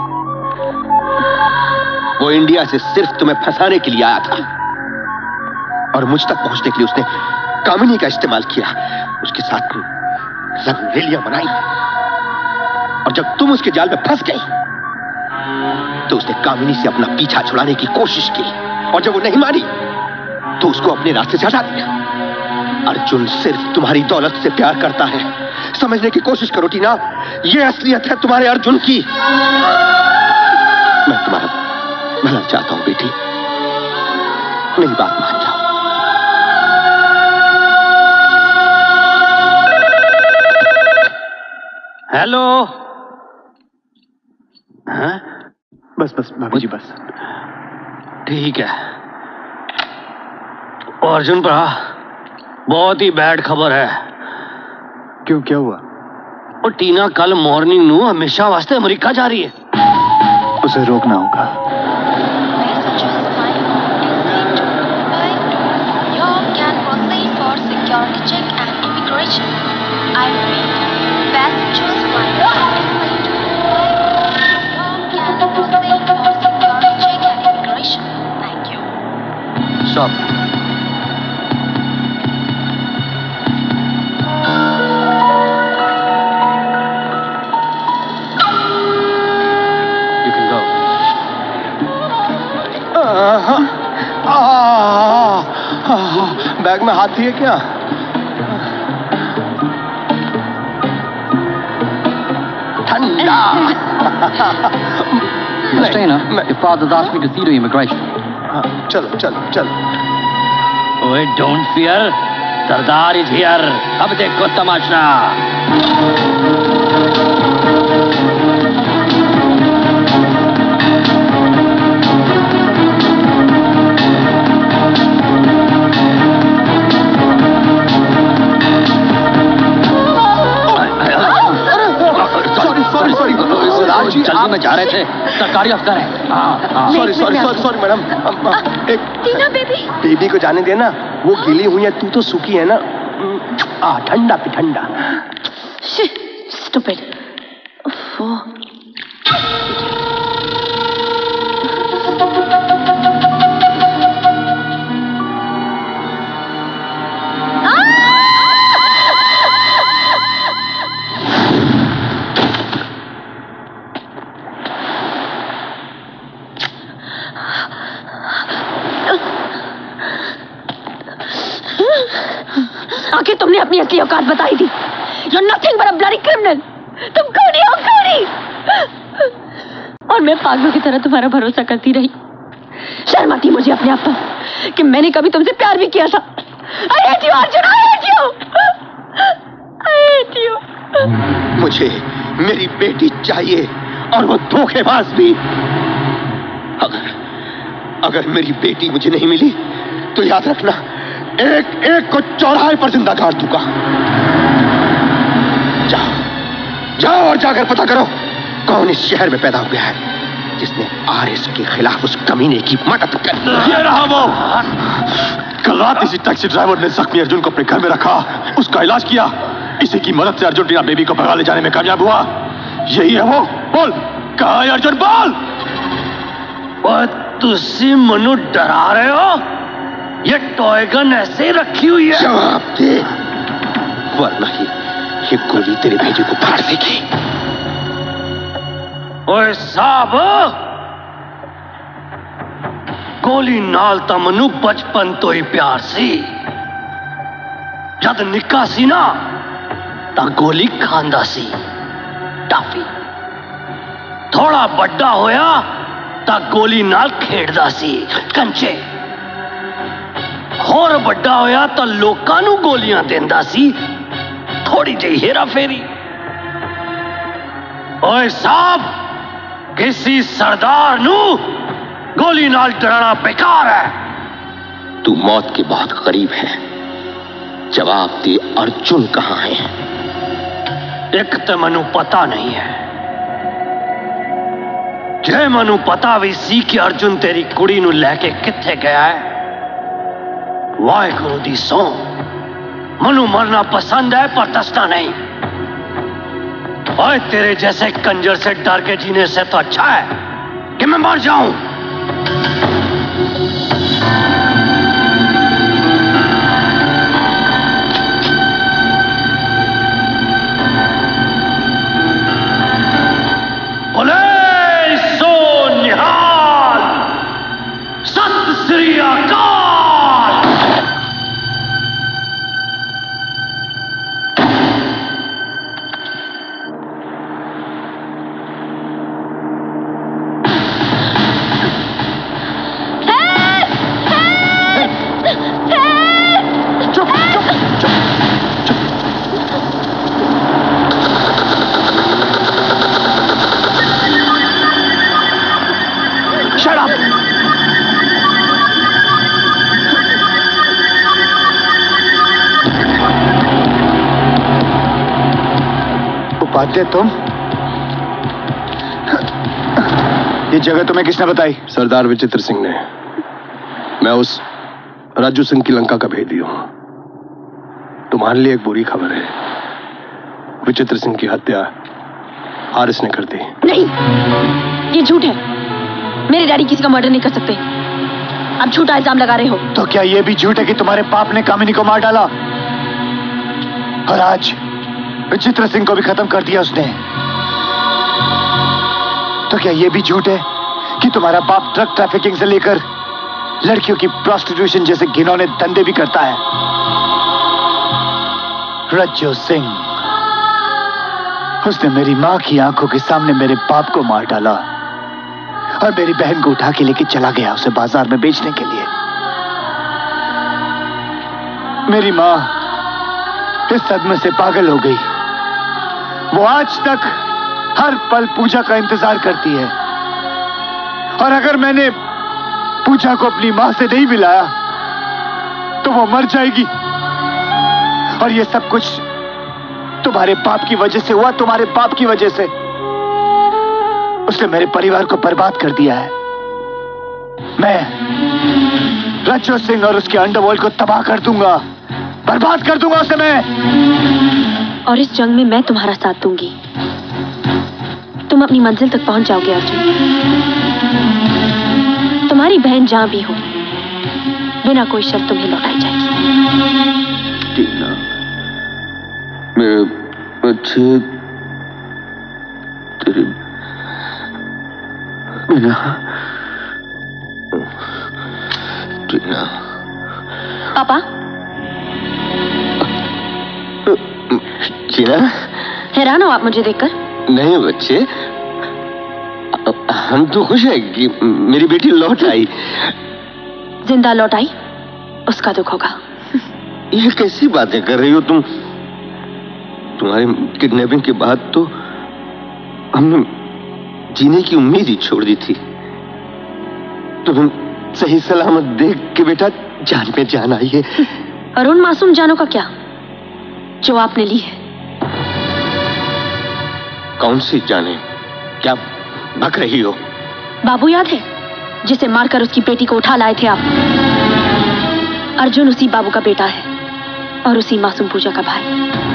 005. वो इंडिया से सिर्फ तुम्हें फंसाने के लिए आया था, और मुझ तक पहुंचने के लिए उसने कामिनी का इस्तेमाल किया, उसके साथ रंगरेलियां बनाई, और जब तुम उसके जाल में फंस गई तो उसने कामिनी से अपना पीछा छुड़ाने की कोशिश की, और जब वो नहीं मानी तो उसको अपने रास्ते से हटा दिया। अर्जुन सिर्फ तुम्हारी दौलत से प्यार करता है, समझने की कोशिश करो टीना, ये असलियत है तुम्हारे अर्जुन की। मैं तुम्हारा भला चाहता हूं बेटी, मेरी बात मान जाओ। हेलो। हाँ? बस बस बाबू जी, बस ठीक है। अर्जुन भरा, बहुत ही बैड खबर है। क्यों, क्या हुआ? और टीना कल मॉर्निंग नू हमेशा वास्ते अमेरिका जा रही है। उसे रोकना होगा। Stop. You can go. Bag में हाथी है क्या? ठंडा। Christina, your father's asked me to see to immigration. चलो चलो चलो। ओए don't fear, Sardar is here. अब देखो तमाशा। जल्दी में जा रहे थे, सरकारी अफसर है। Sorry sorry sorry sorry madam, Tina baby, baby को जाने देना, वो गीली हुई है, तू तो सूखी है ना। ठंडा पे ठंडा। स्टूपिड। आखिर तुमने अपनी असली औकात बताई थी। You're nothing but a bloody criminal. तुम कौड़ी हो, कौड़ी। और मैं पागलों की तरह तुम्हारा भरोसा करती रही। शर्म आती मुझे अपने आप पर कि मैंने कभी तुमसे प्यार भी किया था। I hate you, Arjun, I hate you. I hate you. मुझे मेरी बेटी चाहिए, और वो धोखेबाज भी। अगर मेरी बेटी मुझे नहीं मिली तो याद रखना, एक एक को चौराहे पर जिंदा गाड़ दूंगा। जा। जाओ और जाकर पता करो कौन इस शहर में पैदा हो गया है जिसने आरएस के खिलाफ उस कमीने की मदद कर। ये रहा वो। कल रात इसी टैक्सी ड्राइवर ने जख्मी अर्जुन को अपने घर में रखा, उसका इलाज किया, इसी की मदद से अर्जुन टीना बेबी को भगा ले जाने में कामयाब हुआ। यही है वो। बोल कहाँ है अर्जुन, बोल। तुसी मनु डरा रहे हो? ये टॉय गन ऐसे ही रखी हुई है? जवाब दे, वरना ये गोली तेरे बेटे को फाड़ देगी। ओए साहब, गोली नाल ता मनु बचपन तो ही प्यार सी। जद निक्का सी ना ता गोली खांदा सी टाफी। थोड़ा बड्डा होया ता गोली नाल खेड़दा सी कंचे। होर बड्डा होया ता लोकां नू गोलियां देंदा सी थोड़ी जी हेरा फेरी। ओए साहब, किसी सरदार नू गोली नाल डराना बेकार है। तू मौत के बहुत करीब है। जवाब दे, अर्जुन कहाँ है? एक तो मनु पता नहीं है। जे मनु पता भी सी कि अर्जुन तेरी कुड़ी नू लेके किथे गया है, वाहेगुरु दी सौ मनु मरना पसंद है पर दसना नहीं। ओए तेरे जैसे कंजर से डर के जीने से तो अच्छा है कि मैं मर जाऊं। बोले सो निहाल, सत श्री अकाल। उपाध्याय, तुम? ये जगह तुम्हें किसने बताई? सरदार विचित्र सिंह ने। मैं उस राजू सिंह की लंका का भेदी हूं। तुम्हारे लिए एक बुरी खबर है। विचित्र सिंह की हत्या हारिस ने कर दी। नहीं, ये झूठ है। मेरे डैडी किसी का मर्डर नहीं कर सकते। आप झूठा इल्जाम लगा रहे हो। तो क्या ये भी झूठ है कि तुम्हारे बाप ने कामिनी को मार डाला और आज विचित्र सिंह को भी खत्म कर दिया उसने? तो क्या ये भी झूठ है कि तुम्हारा बाप ड्रग ट्रैफिकिंग से लेकर लड़कियों की प्रोस्टिट्यूशन जैसे घिनौने धंधे भी करता है? रज्जो सिंह, उसने मेरी मां की आंखों के सामने मेरे बाप को मार डाला और मेरी बहन को उठा के लेके चला गया उसे बाजार में बेचने के लिए। मेरी मां इस सदमे से पागल हो गई। वो आज तक हर पल पूजा का इंतजार करती है और अगर मैंने पूजा को अपनी मां से नहीं मिलाया तो वो मर जाएगी। और ये सब कुछ तुम्हारे बाप की वजह से हुआ, तुम्हारे बाप की वजह से। उसने मेरे परिवार को बर्बाद कर दिया है। मैं रज्जो सिंह और उसके अंडरवर्ल्ड को तबाह कर दूंगा, बर्बाद कर दूंगा उसे मैं। और इस जंग में मैं तुम्हारा साथ दूंगी। तुम अपनी मंजिल तक पहुंच जाओगे अर्जुन। तुम्हारी बहन जहां भी हो, बिना कोई शर्त तुम्हें लौटाई जाएगी। टीना, मेरे बच्चे तेरे बिना। टीना। पापा। टीना, हैरान हो आप मुझे देखकर? नहीं बच्चे, हम तो खुश हैं कि मेरी बेटी लौट आई। जिंदा लौट आई, उसका दुख होगा। ये कैसी बातें कर रही हो तुम? तुम्हारी किडनैपिंग के बाद तो हमने जीने की उम्मीद ही छोड़ दी थी। तुम सही सलामत देख के बेटा जान पे जान आई है। और उन मासूम जानों का क्या जो आपने ली है? कौन सी जाने? क्या बक रही हो? बाबू याद है जिसे मारकर उसकी बेटी को उठा लाए थे आप? अर्जुन उसी बाबू का बेटा है और उसी मासूम पूजा का भाई।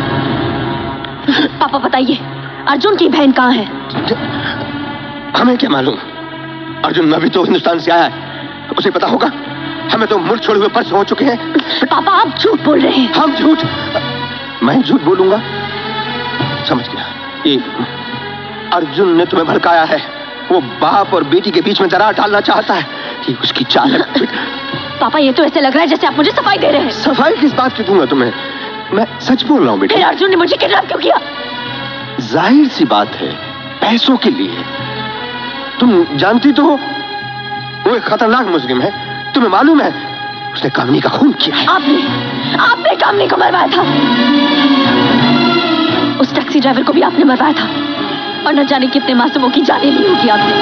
पापा बताइए, अर्जुन की बहन कहाँ है? हमें क्या मालूम? अर्जुन अभी तो हिंदुस्तान से आया है, उसे पता होगा। हमें तो मुल्क छोड़े हुए वर्ष हो चुके हैं। पापा आप झूठ बोल रहे हैं। हम झूठ? मैं झूठ बोलूंगा? समझ गया, ये अर्जुन ने तुम्हें भड़काया है। वो बाप और बेटी के बीच में दरार डालना चाहता है। ये उसकी चाल है। पापा ये तो ऐसे लग रहा है जैसे आप मुझे सफाई दे रहे हैं। सफाई किस बात की दूंगा तुम्हें? मैं सच बोल रहा हूँ बेटा। फिर अर्जुन ने मुझे किडनैप क्यों किया? जाहिर सी बात है, पैसों के लिए। तुम जानती तो हो वो एक खतरनाक मुजरिम है। तुम्हें मालूम है उसने कामनी का खून किया है। आपने कामनी को मरवाया था। उस टैक्सी ड्राइवर को भी आपने मरवाया था और न जाने कितने मासूमों की जानें ली होगी आपने।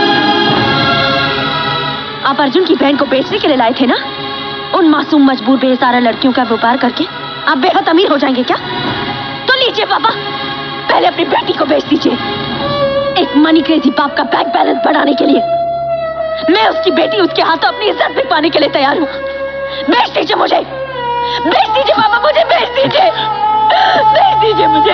आप अर्जुन की बहन को बेचने के लिए लाए थे ना? उन मासूम मजबूर बेसहारा लड़कियों का व्यापार करके आप बेहद अमीर हो जाएंगे क्या? तो लीजिए पापा, पहले अपनी बेटी को बेच दीजिए। एक मनी क्रेजी बाप का बैंक बैलेंस बढ़ाने के लिए मैं उसकी बेटी उसके हाथों अपनी इज्जत भी पाने के लिए तैयार हूँ। बेच दीजिए मुझे, बेच दीजिए पापा, मुझे बेच दीजिए, बेच दीजिए मुझे।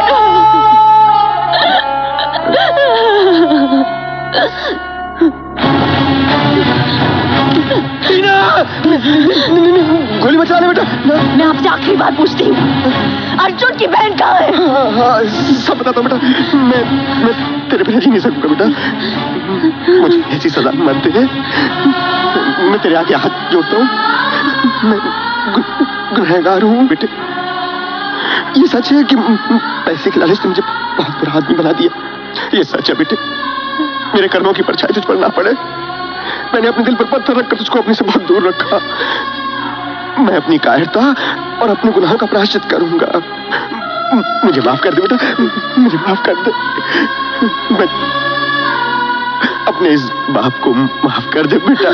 गोली मचा ले बेटा। मैं आपसे आखिरी बार पूछती हूँ, अर्जुन की बहन कहाँ है? हाँ, सब बता दो बेटा। मैं तेरे बिना जी नहीं सकूंगा बेटा। मुझे ऐसी सजा मत दे। मैं तेरे आगे हाथ जोड़ता हूँ। मैं गुनहगार हूँ बेटे। ये सच है कि पैसे के लालच ने मुझे बहुत बुरा आदमी बना दिया। ये सच है बेटे। मेरे कर्मों की परछाई तुझ पर ना पड़े। मैंने अपने दिल पर पत्थर रखकर तुझको अपने से बहुत दूर रखा। मैं अपनी कायरता और अपने गुनाहों का प्रायश्चित करूंगा। मुझे माफ कर दे बेटा, मुझे माफ कर दे। मैं अपने इस बाप को माफ कर दे बेटा,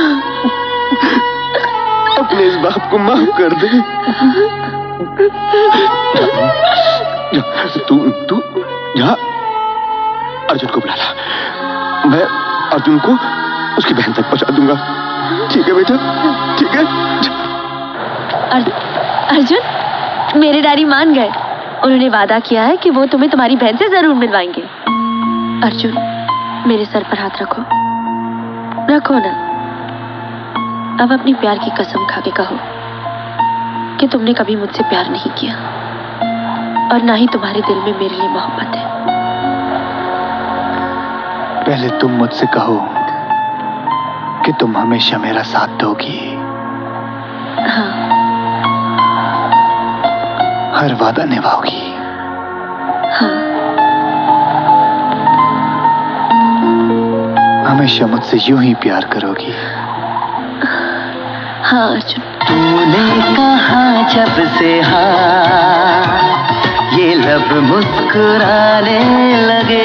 अपने इस बाप को माफ कर दे। तू जा, अर्जुन को बुला ला। मैं अर्जुन को उसकी बहन तक पहुंचा दूंगा। ठीक है बेटा, ठीक है। अर्जुन, मेरे डैडी मान गए। उन्होंने वादा किया है कि वो तुम्हें तुम्हारी बहन से जरूर मिलवाएंगे। अर्जुन, मेरे सर पर हाथ रखो, रखो ना। अब अपनी प्यार की कसम खा के कहो कि तुमने कभी मुझसे प्यार नहीं किया और ना ही तुम्हारे दिल में मेरे लिए मोहब्बत है। पहले तुम मुझसे कहो कि तुम हमेशा मेरा साथ दोगी। हाँ। हर वादा निभाओगी। हाँ। हमेशा मुझसे यूं ही प्यार करोगी। हाँ अर्जुन। तूने कहा जब से हाँ, ये लब मुस्कुराने लगे।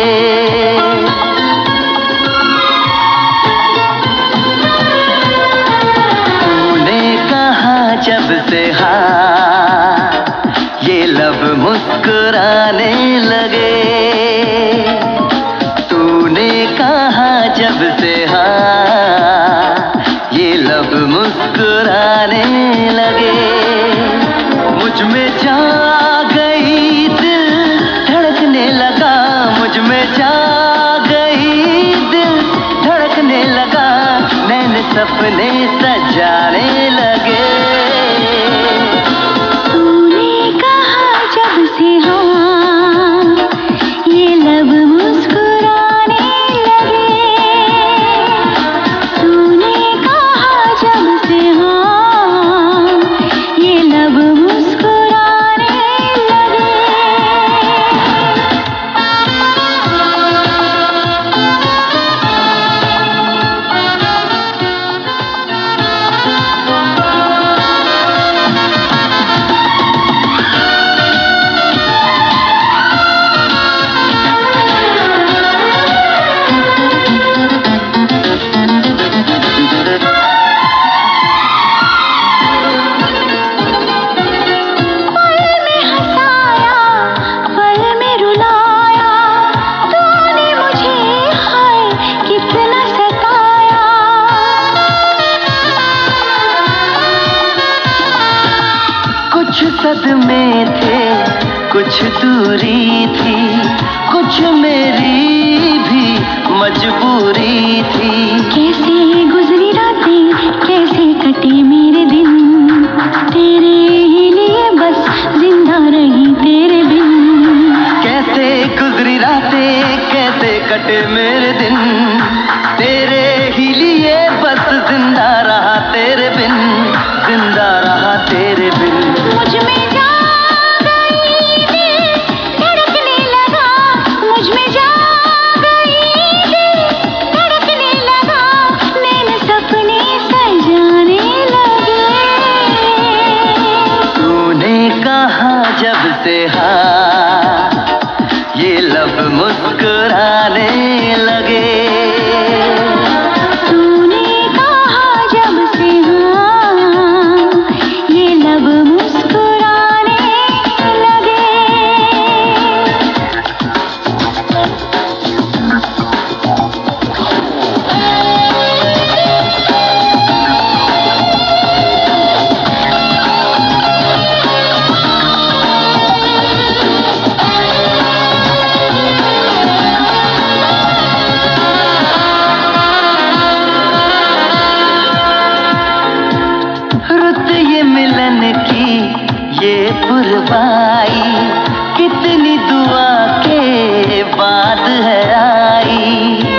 जब से हाँ, ये लब मुस्कुराने लगे। तूने कहा जब से हाँ, ये लब मुस्कुराने लगे। मुझ में जा गई दिल धड़कने लगा, मुझ में जा गई दिल धड़कने लगा। नैन सपने सजाने लगे। सदमे थे, कुछ दूरी थी, कुछ मेरी भी मजबूरी थी। कैसे गुजरी रातें, कैसे कटे मेरे दिन, तेरे ही लिए बस जिंदा रही तेरे बिन। कैसे गुजरी रातें, कैसे कटे मेरे दिन, तेरे ही लिए बस जिंदा रहा तेरे बिन, जिंदा रहा तेरे बिन। मुझ में जा गई दिल, धड़कने लगा, मुझ में जा गई दिल, धड़कने लगा, नैन सपने सजाने लगे। तूने कहा जब से हाँ, ये लब मुस्कुराने लगे। तूने कहा जब से हाँ, ये लब मुस्कुराने लगे। रुत ये मिलन की ये पुरवाई, कितनी दुआ के बाद है आई।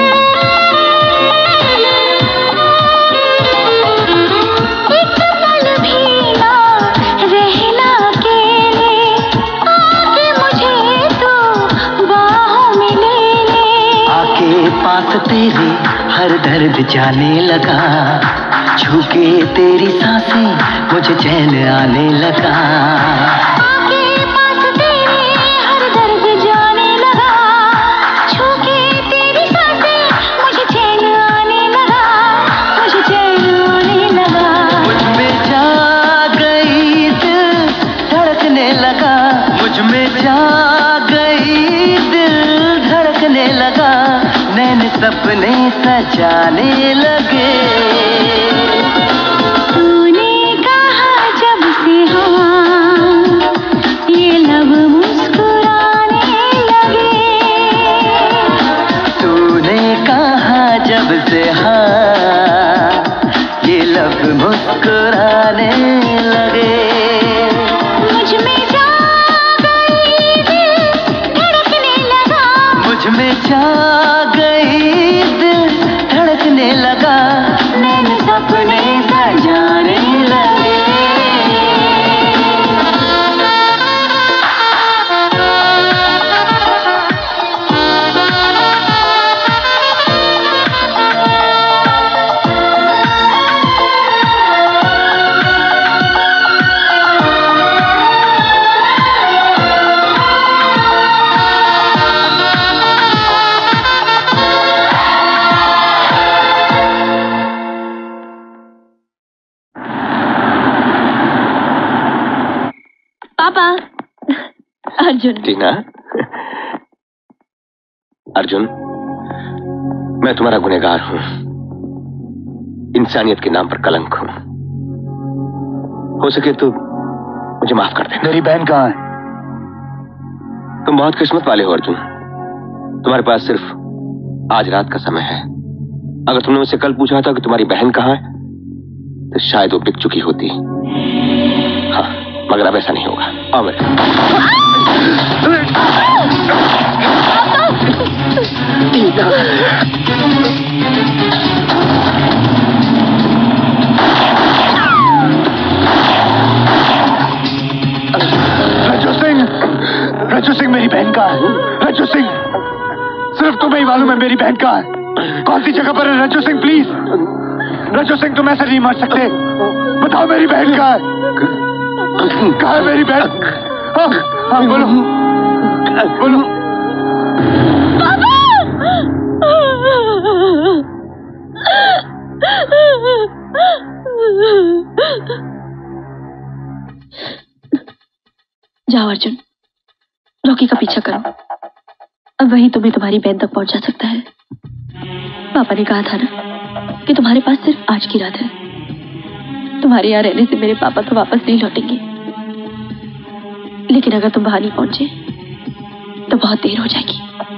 एक पल भी ना रहना अकेले, आके मुझे तो बाहों में ले ले। आके पास तेरे हर दर्द जाने लगा, छूके तेरी सांसें मुझे चैन आने लगा। आके पास तेरे हर दर्द जाने लगा, छूके तेरी सांसें मुझे चैन आने लगा, मुझे चैन आने लगा। मुझ में जा गई दिल, धड़कने लगा, मुझ में जा गई दिल, धड़कने लगा, नैन सपने सजाने लगे। तूने कहा जब से हाँ, ये लब मुस्कुराने लगे। तूने कहा जब से हाँ, ये लब मुस्कुराने लगे। मुझ में जा गई दिल, धड़कने लगा, मुझ में जा गई दिल, धड़कने लगा, नैन सपने सजाने लगे। पापा। अर्जुन। टीना, अर्जुन, मैं तुम्हारा गुनहगार हूं, इंसानियत के नाम पर कलंक हूं। हो सके तो मुझे माफ कर देना। मेरी बहन कहाँ है? तुम बहुत किस्मत वाले हो अर्जुन, तुम्हारे पास सिर्फ आज रात का समय है। अगर तुमने मुझसे कल पूछा था कि तुम्हारी बहन कहाँ है, तो शायद वो बिक चुकी होती। हाँ, मगर अब ऐसा नहीं होगा। आओ मेरे। रज्जू सिंह मेरी बहन कहाँ है? रज्जू सिंह, सिर्फ तुम्हें ही मालूम है मेरी बहन कहाँ है। कौन सी जगह पर है रज्जू सिंह? प्लीज रज्जू सिंह, तुम ऐसे नहीं मर सकते। बताओ मेरी बहन कहाँ है? कहाँ है मेरी बहन? हाँ, हाँ, बोलो बोलो। जाओ अर्जुन, रॉकी का पीछा करो, अब वही तुम्हें तुम्हारी बहन तक पहुंचा सकता है। पापा ने कहा था ना कि तुम्हारे पास सिर्फ आज की रात है। तुम्हारे यहाँ रहने से मेरे पापा तो वापस नहीं लौटेंगे। लेकिन अगर तुम वहां नहीं पहुंचे तो बहुत देर हो जाएगी।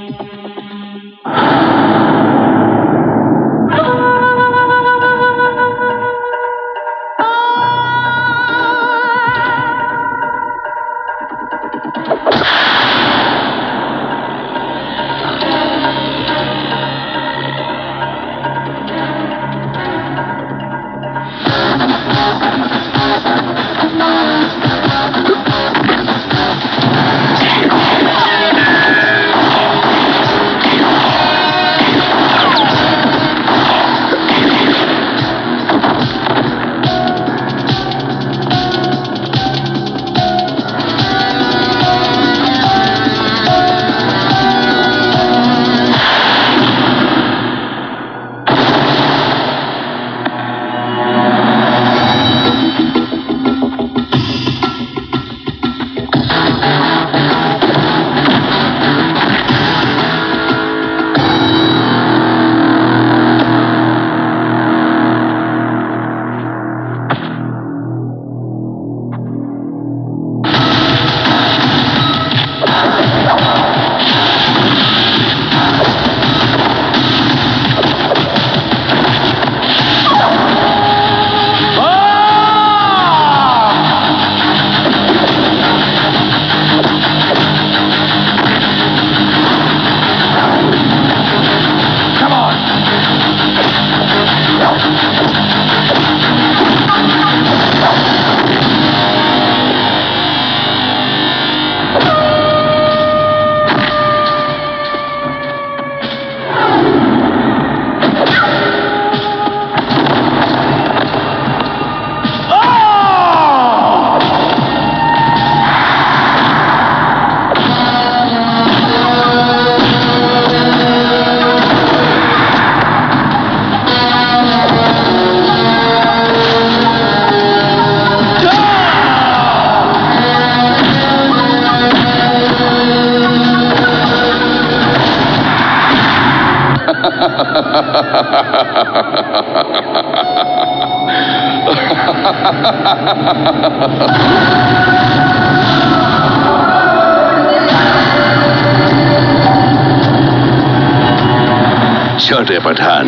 छोटे पठान,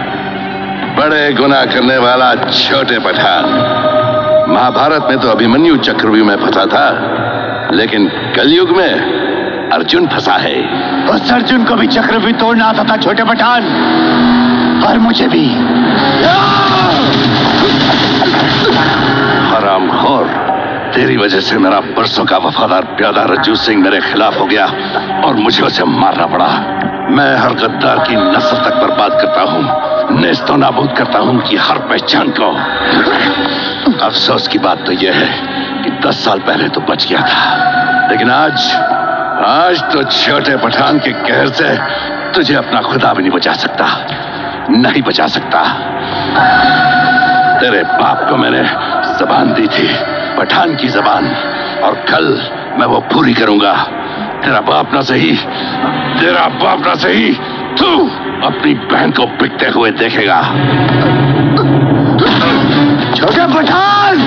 बड़े गुनाह करने वाला छोटे पठान। महाभारत में तो अभिमन्यु चक्रव्यूह में फंसा था, लेकिन कलयुग में अर्जुन फंसा है। उस अर्जुन को भी चक्रव्यूह तोड़ना आता था छोटे पठान, और मुझे भी। हरामखोर, तेरी वजह से मेरा बरसों का वफादार प्यादा रज्जू सिंह मेरे खिलाफ हो गया और मुझे उसे मारना पड़ा। मैं हर गद्दार की नस्ल तक बर्बाद करता हूँ, नेस्तो नाबूद करता हूँ कि हर पहचान को। अफसोस की बात तो यह है कि 10 साल पहले तो बच गया था, लेकिन आज तो छोटे पठान के कहर से तुझे अपना खुदा भी नहीं बचा सकता, नहीं बचा सकता। तेरे बाप को मैंने जबान दी थी, पठान की जबान, और कल मैं वो पूरी करूंगा। तेरा बाप ना सही, तू अपनी बहन को बिकते हुए देखेगा। छोटे पठान!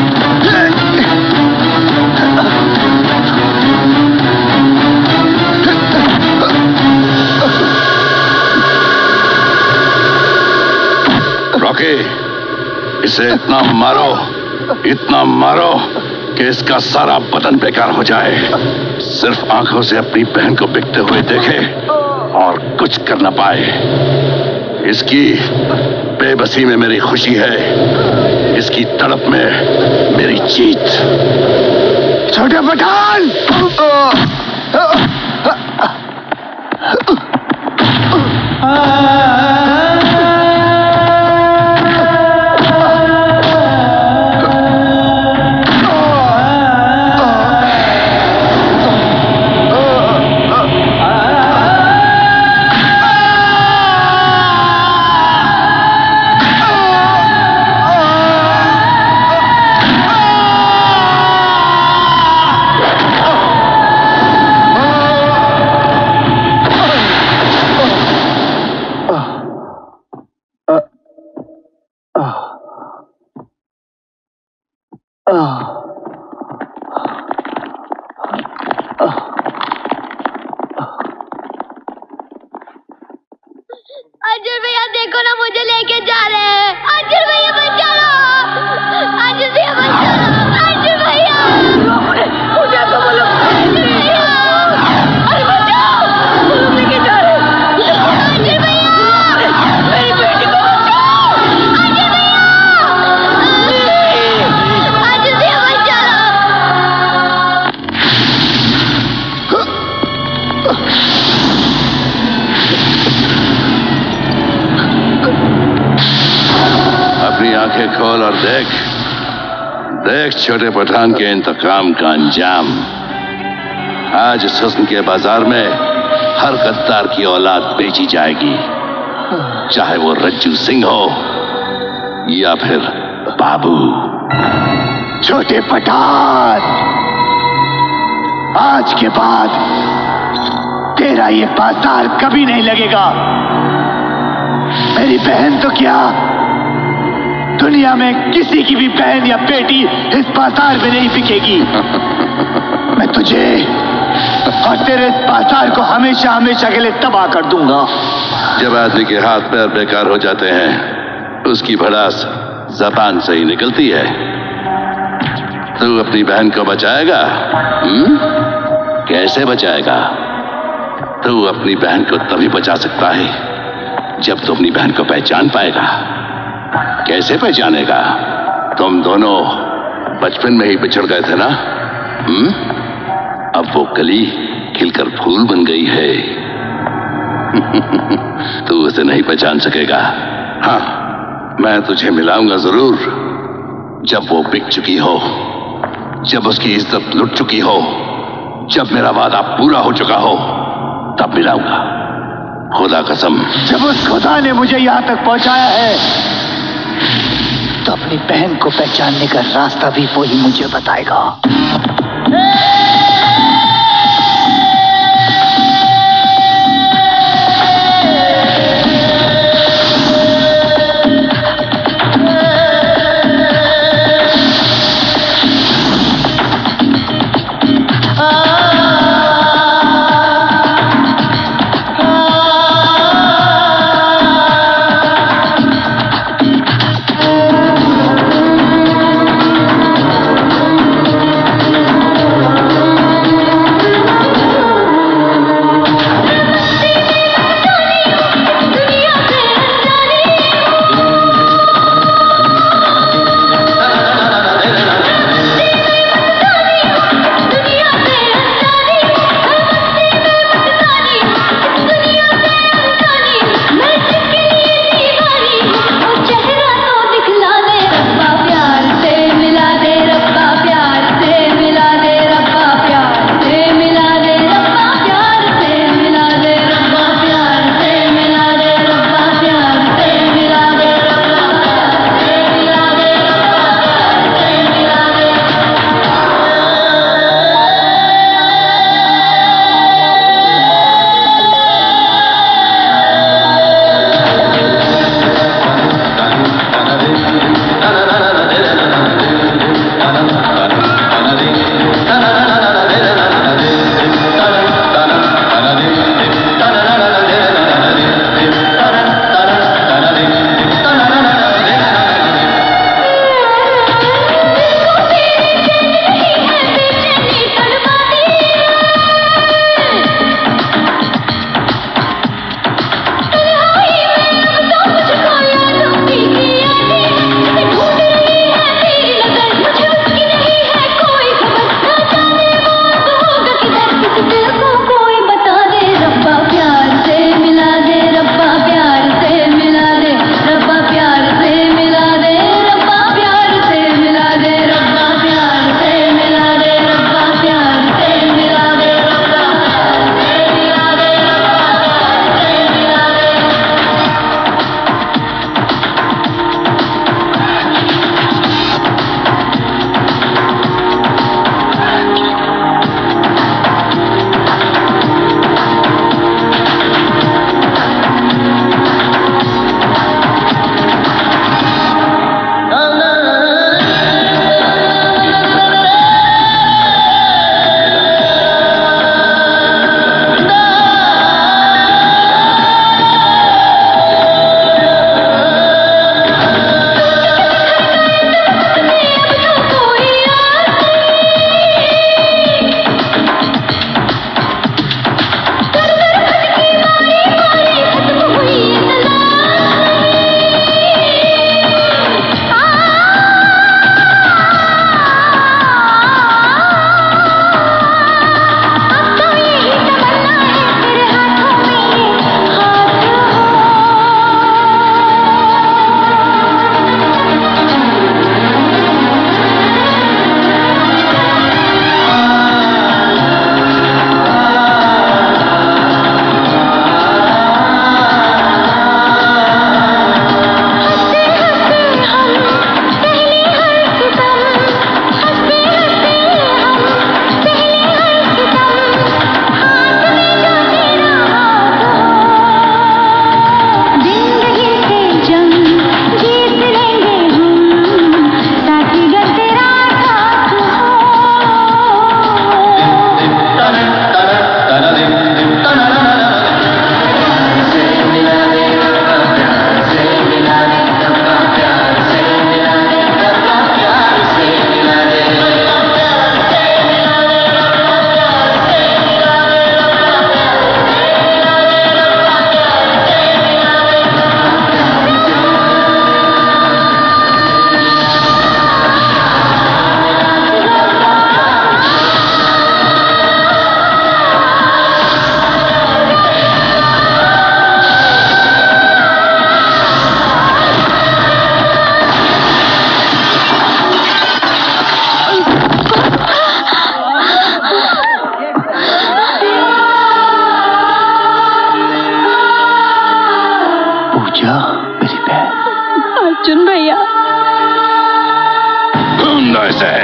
रॉकी, इसे इतना मारो कि इसका सारा बदन बेकार हो जाए। सिर्फ आंखों से अपनी बहन को बिकते हुए देखे और कुछ कर न पाए। इसकी बेबसी में मेरी खुशी है, इसकी तड़प में मेरी जीत। छोटे पठान! खोल और देख देख छोटे पठान के इंतकाम का अंजाम। आज इस हुस्न के बाजार में हर गद्दार की औलाद बेची जाएगी, चाहे वो रज्जू सिंह हो या फिर बाबू। छोटे पठान, आज के बाद तेरा ये बाजार कभी नहीं लगेगा। मेरी बहन तो क्या, दुनिया में किसी की भी बहन या बेटी इस बाजार में नहीं बिकेगी। मैं तुझे और तेरे इस बाजार को हमेशा हमेशा के लिए तबाह कर दूंगा। जब आदमी के हाथ पैर बेकार हो जाते हैं, उसकी भड़ास जबान से ही निकलती है। तू अपनी बहन को बचाएगा? कैसे बचाएगा? तू अपनी बहन को तभी बचा सकता है जब तू अपनी बहन को पहचान पाएगा। कैसे पहचानेगा? तुम दोनों बचपन में ही बिछड़ गए थे ना? अब वो कली खिलकर फूल बन गई है। तू उसे नहीं पहचान सकेगा। हाँ, मैं तुझे मिलाऊंगा जरूर, जब वो बिक चुकी हो, जब उसकी इज्जत लुट चुकी हो, जब मेरा वादा पूरा हो चुका हो, तब मिलाऊंगा। खुदा कसम। जब उस खुदा ने मुझे यहां तक पहुंचाया है, तो अपनी बहन को पहचानने का रास्ता भी वो ही मुझे बताएगा। से।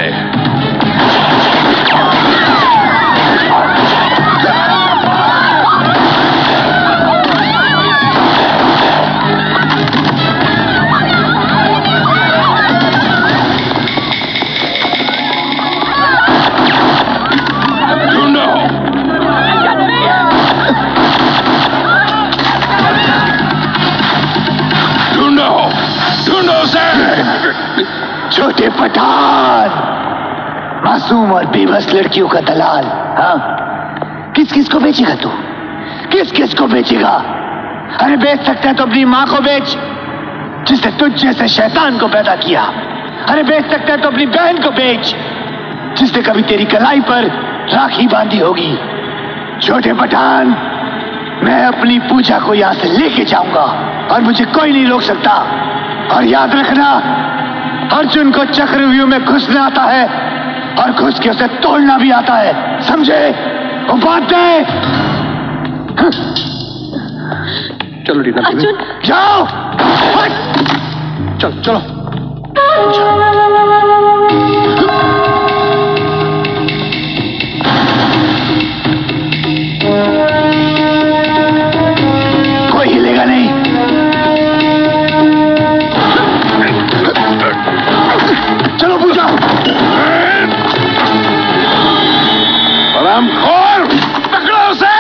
छोटे पठान, मासूम और बेबस लड़कियों का दलाल। हाँ, किस किस को बेचेगा तू? किस किस को बेचेगा? अरे बेच सकता है तो अपनी माँ को बेच, जिसने तुझ जैसे शैतान को पैदा किया। अरे बेच सकता है तो अपनी बहन को बेच, जिसने कभी तेरी कलाई पर राखी बांधी होगी। छोटे पठान, मैं अपनी पूजा को यहां से लेके जाऊंगा और मुझे कोई नहीं रोक सकता। और याद रखना, अर्जुन को चक्रव्यूह में घुसना आता है और घुस के उसे तोड़ना भी आता है, समझे? वो बात दे। चलो रीना, अर्जुन जाओ। चलो चलो। कोई हिलेगा नहीं। चलो पूजा। हरामखोर, पकड़ो उसे।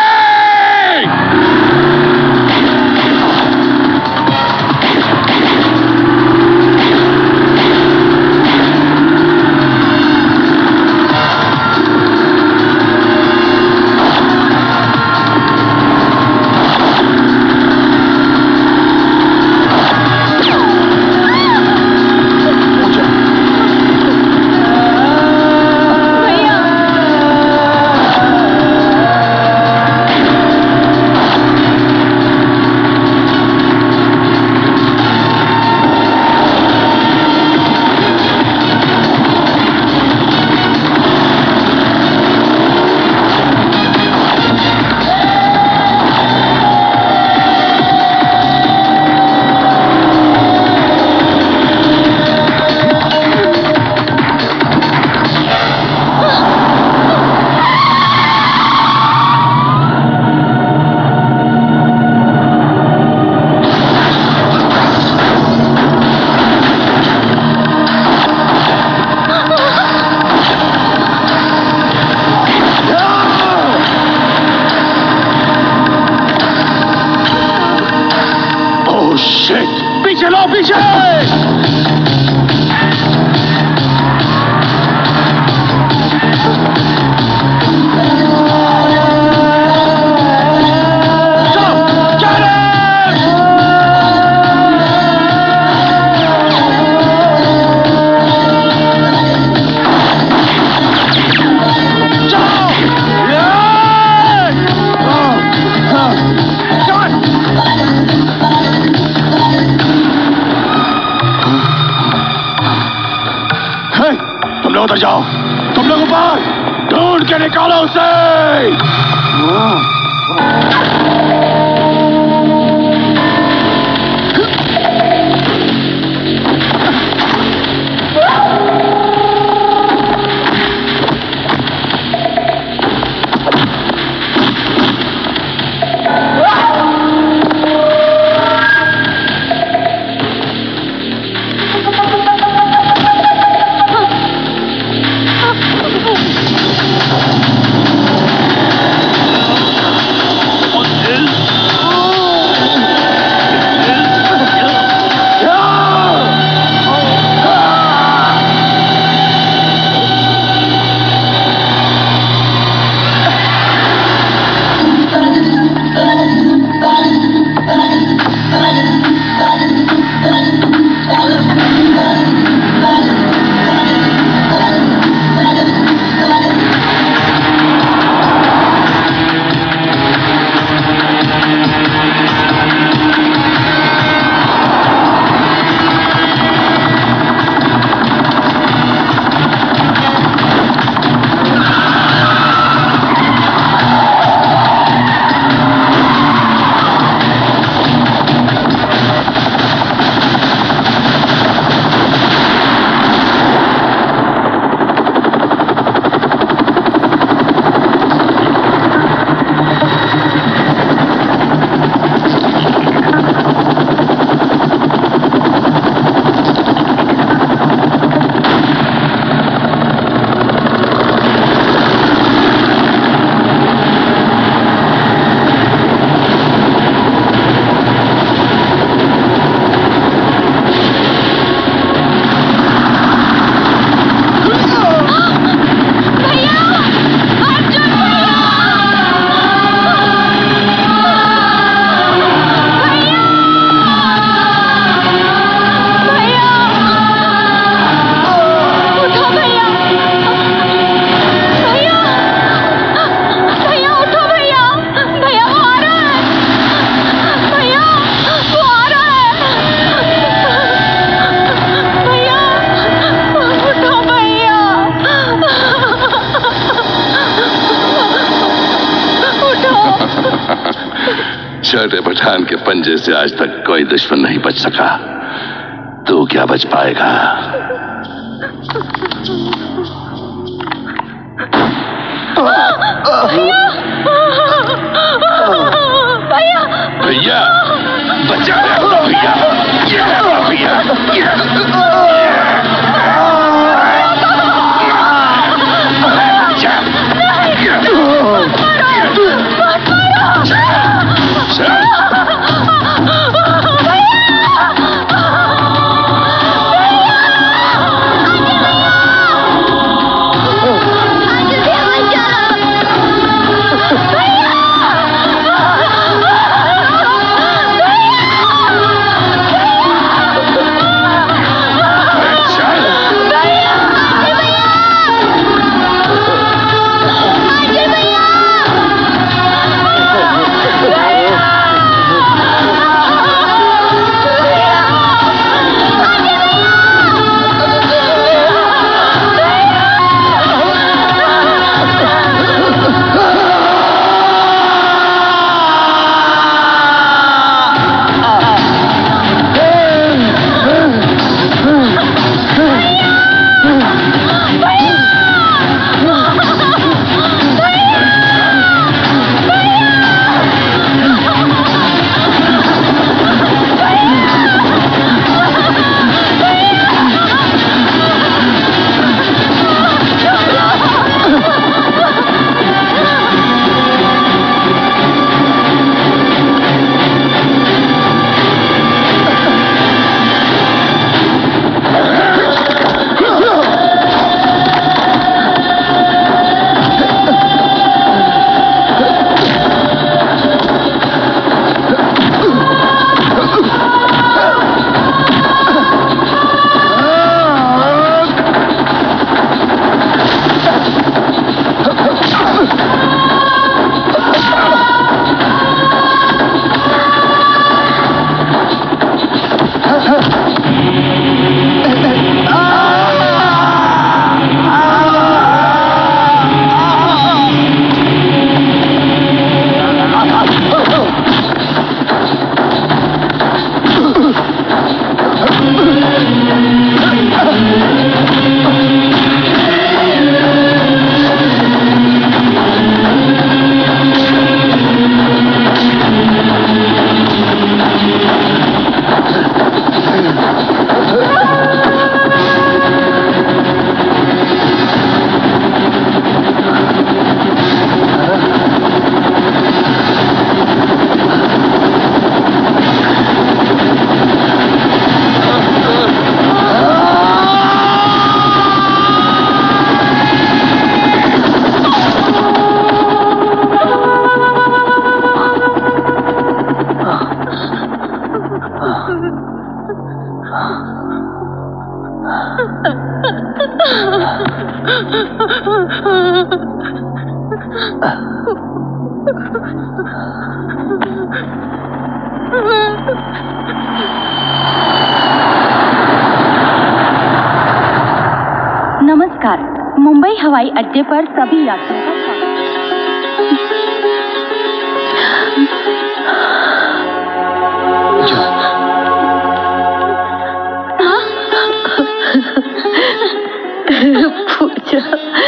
उतर जाओ, तुम लोग ऊपर, ढूंढ के निकालो उसे। छोटे पठान के पंजे से आज तक कोई दुश्मन नहीं बच सका, तू क्या बच पाएगा? भैया बचा भैया, नमस्कार, मुंबई हवाई अड्डे पर सभी यात्रियों का पूजा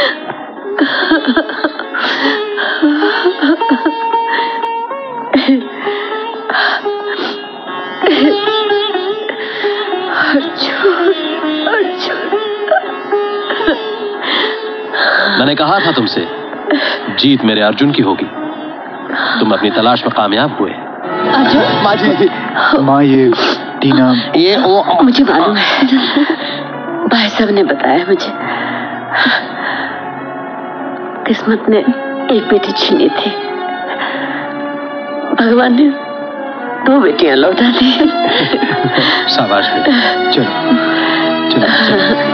मैंने कहा था तुमसे, जीत मेरे अर्जुन की होगी। तुम अपनी तलाश में कामयाब हुए। अर्जुन? माँ जी, माँ ये टीना, ये वो मुझे मालूम है, भाई साहब ने बताया मुझे। किस्मत ने एक बेटी छीनी थी, भगवान ने 2 बेटियां लौटा दी। शाबाश बेटी। चलो चलो, चलो।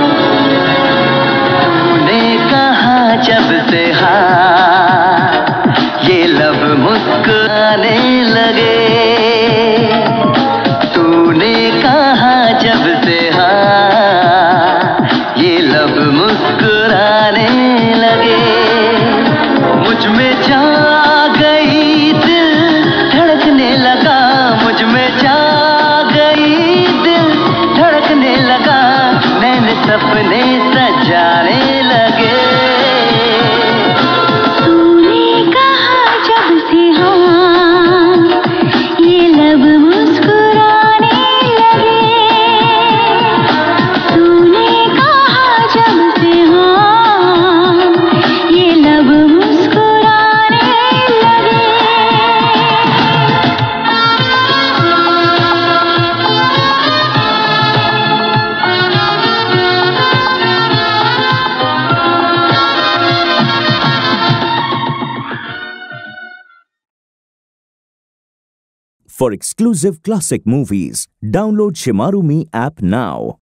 कहा जब से हाँ ये लब मुस्कुराने लगे, तूने कहा जब से हाँ ये लब मुस्कुराने लगे, मुझ में जा गई दिल धड़कने सपने सजाने लगे। तूने कहा जब से हाँ, ये लब मुस्कुराने लगे। तूने कहा जब से हाँ, ये लब मुस्कुराने लगे। For exclusive classic movies, download Shimaru Me app now.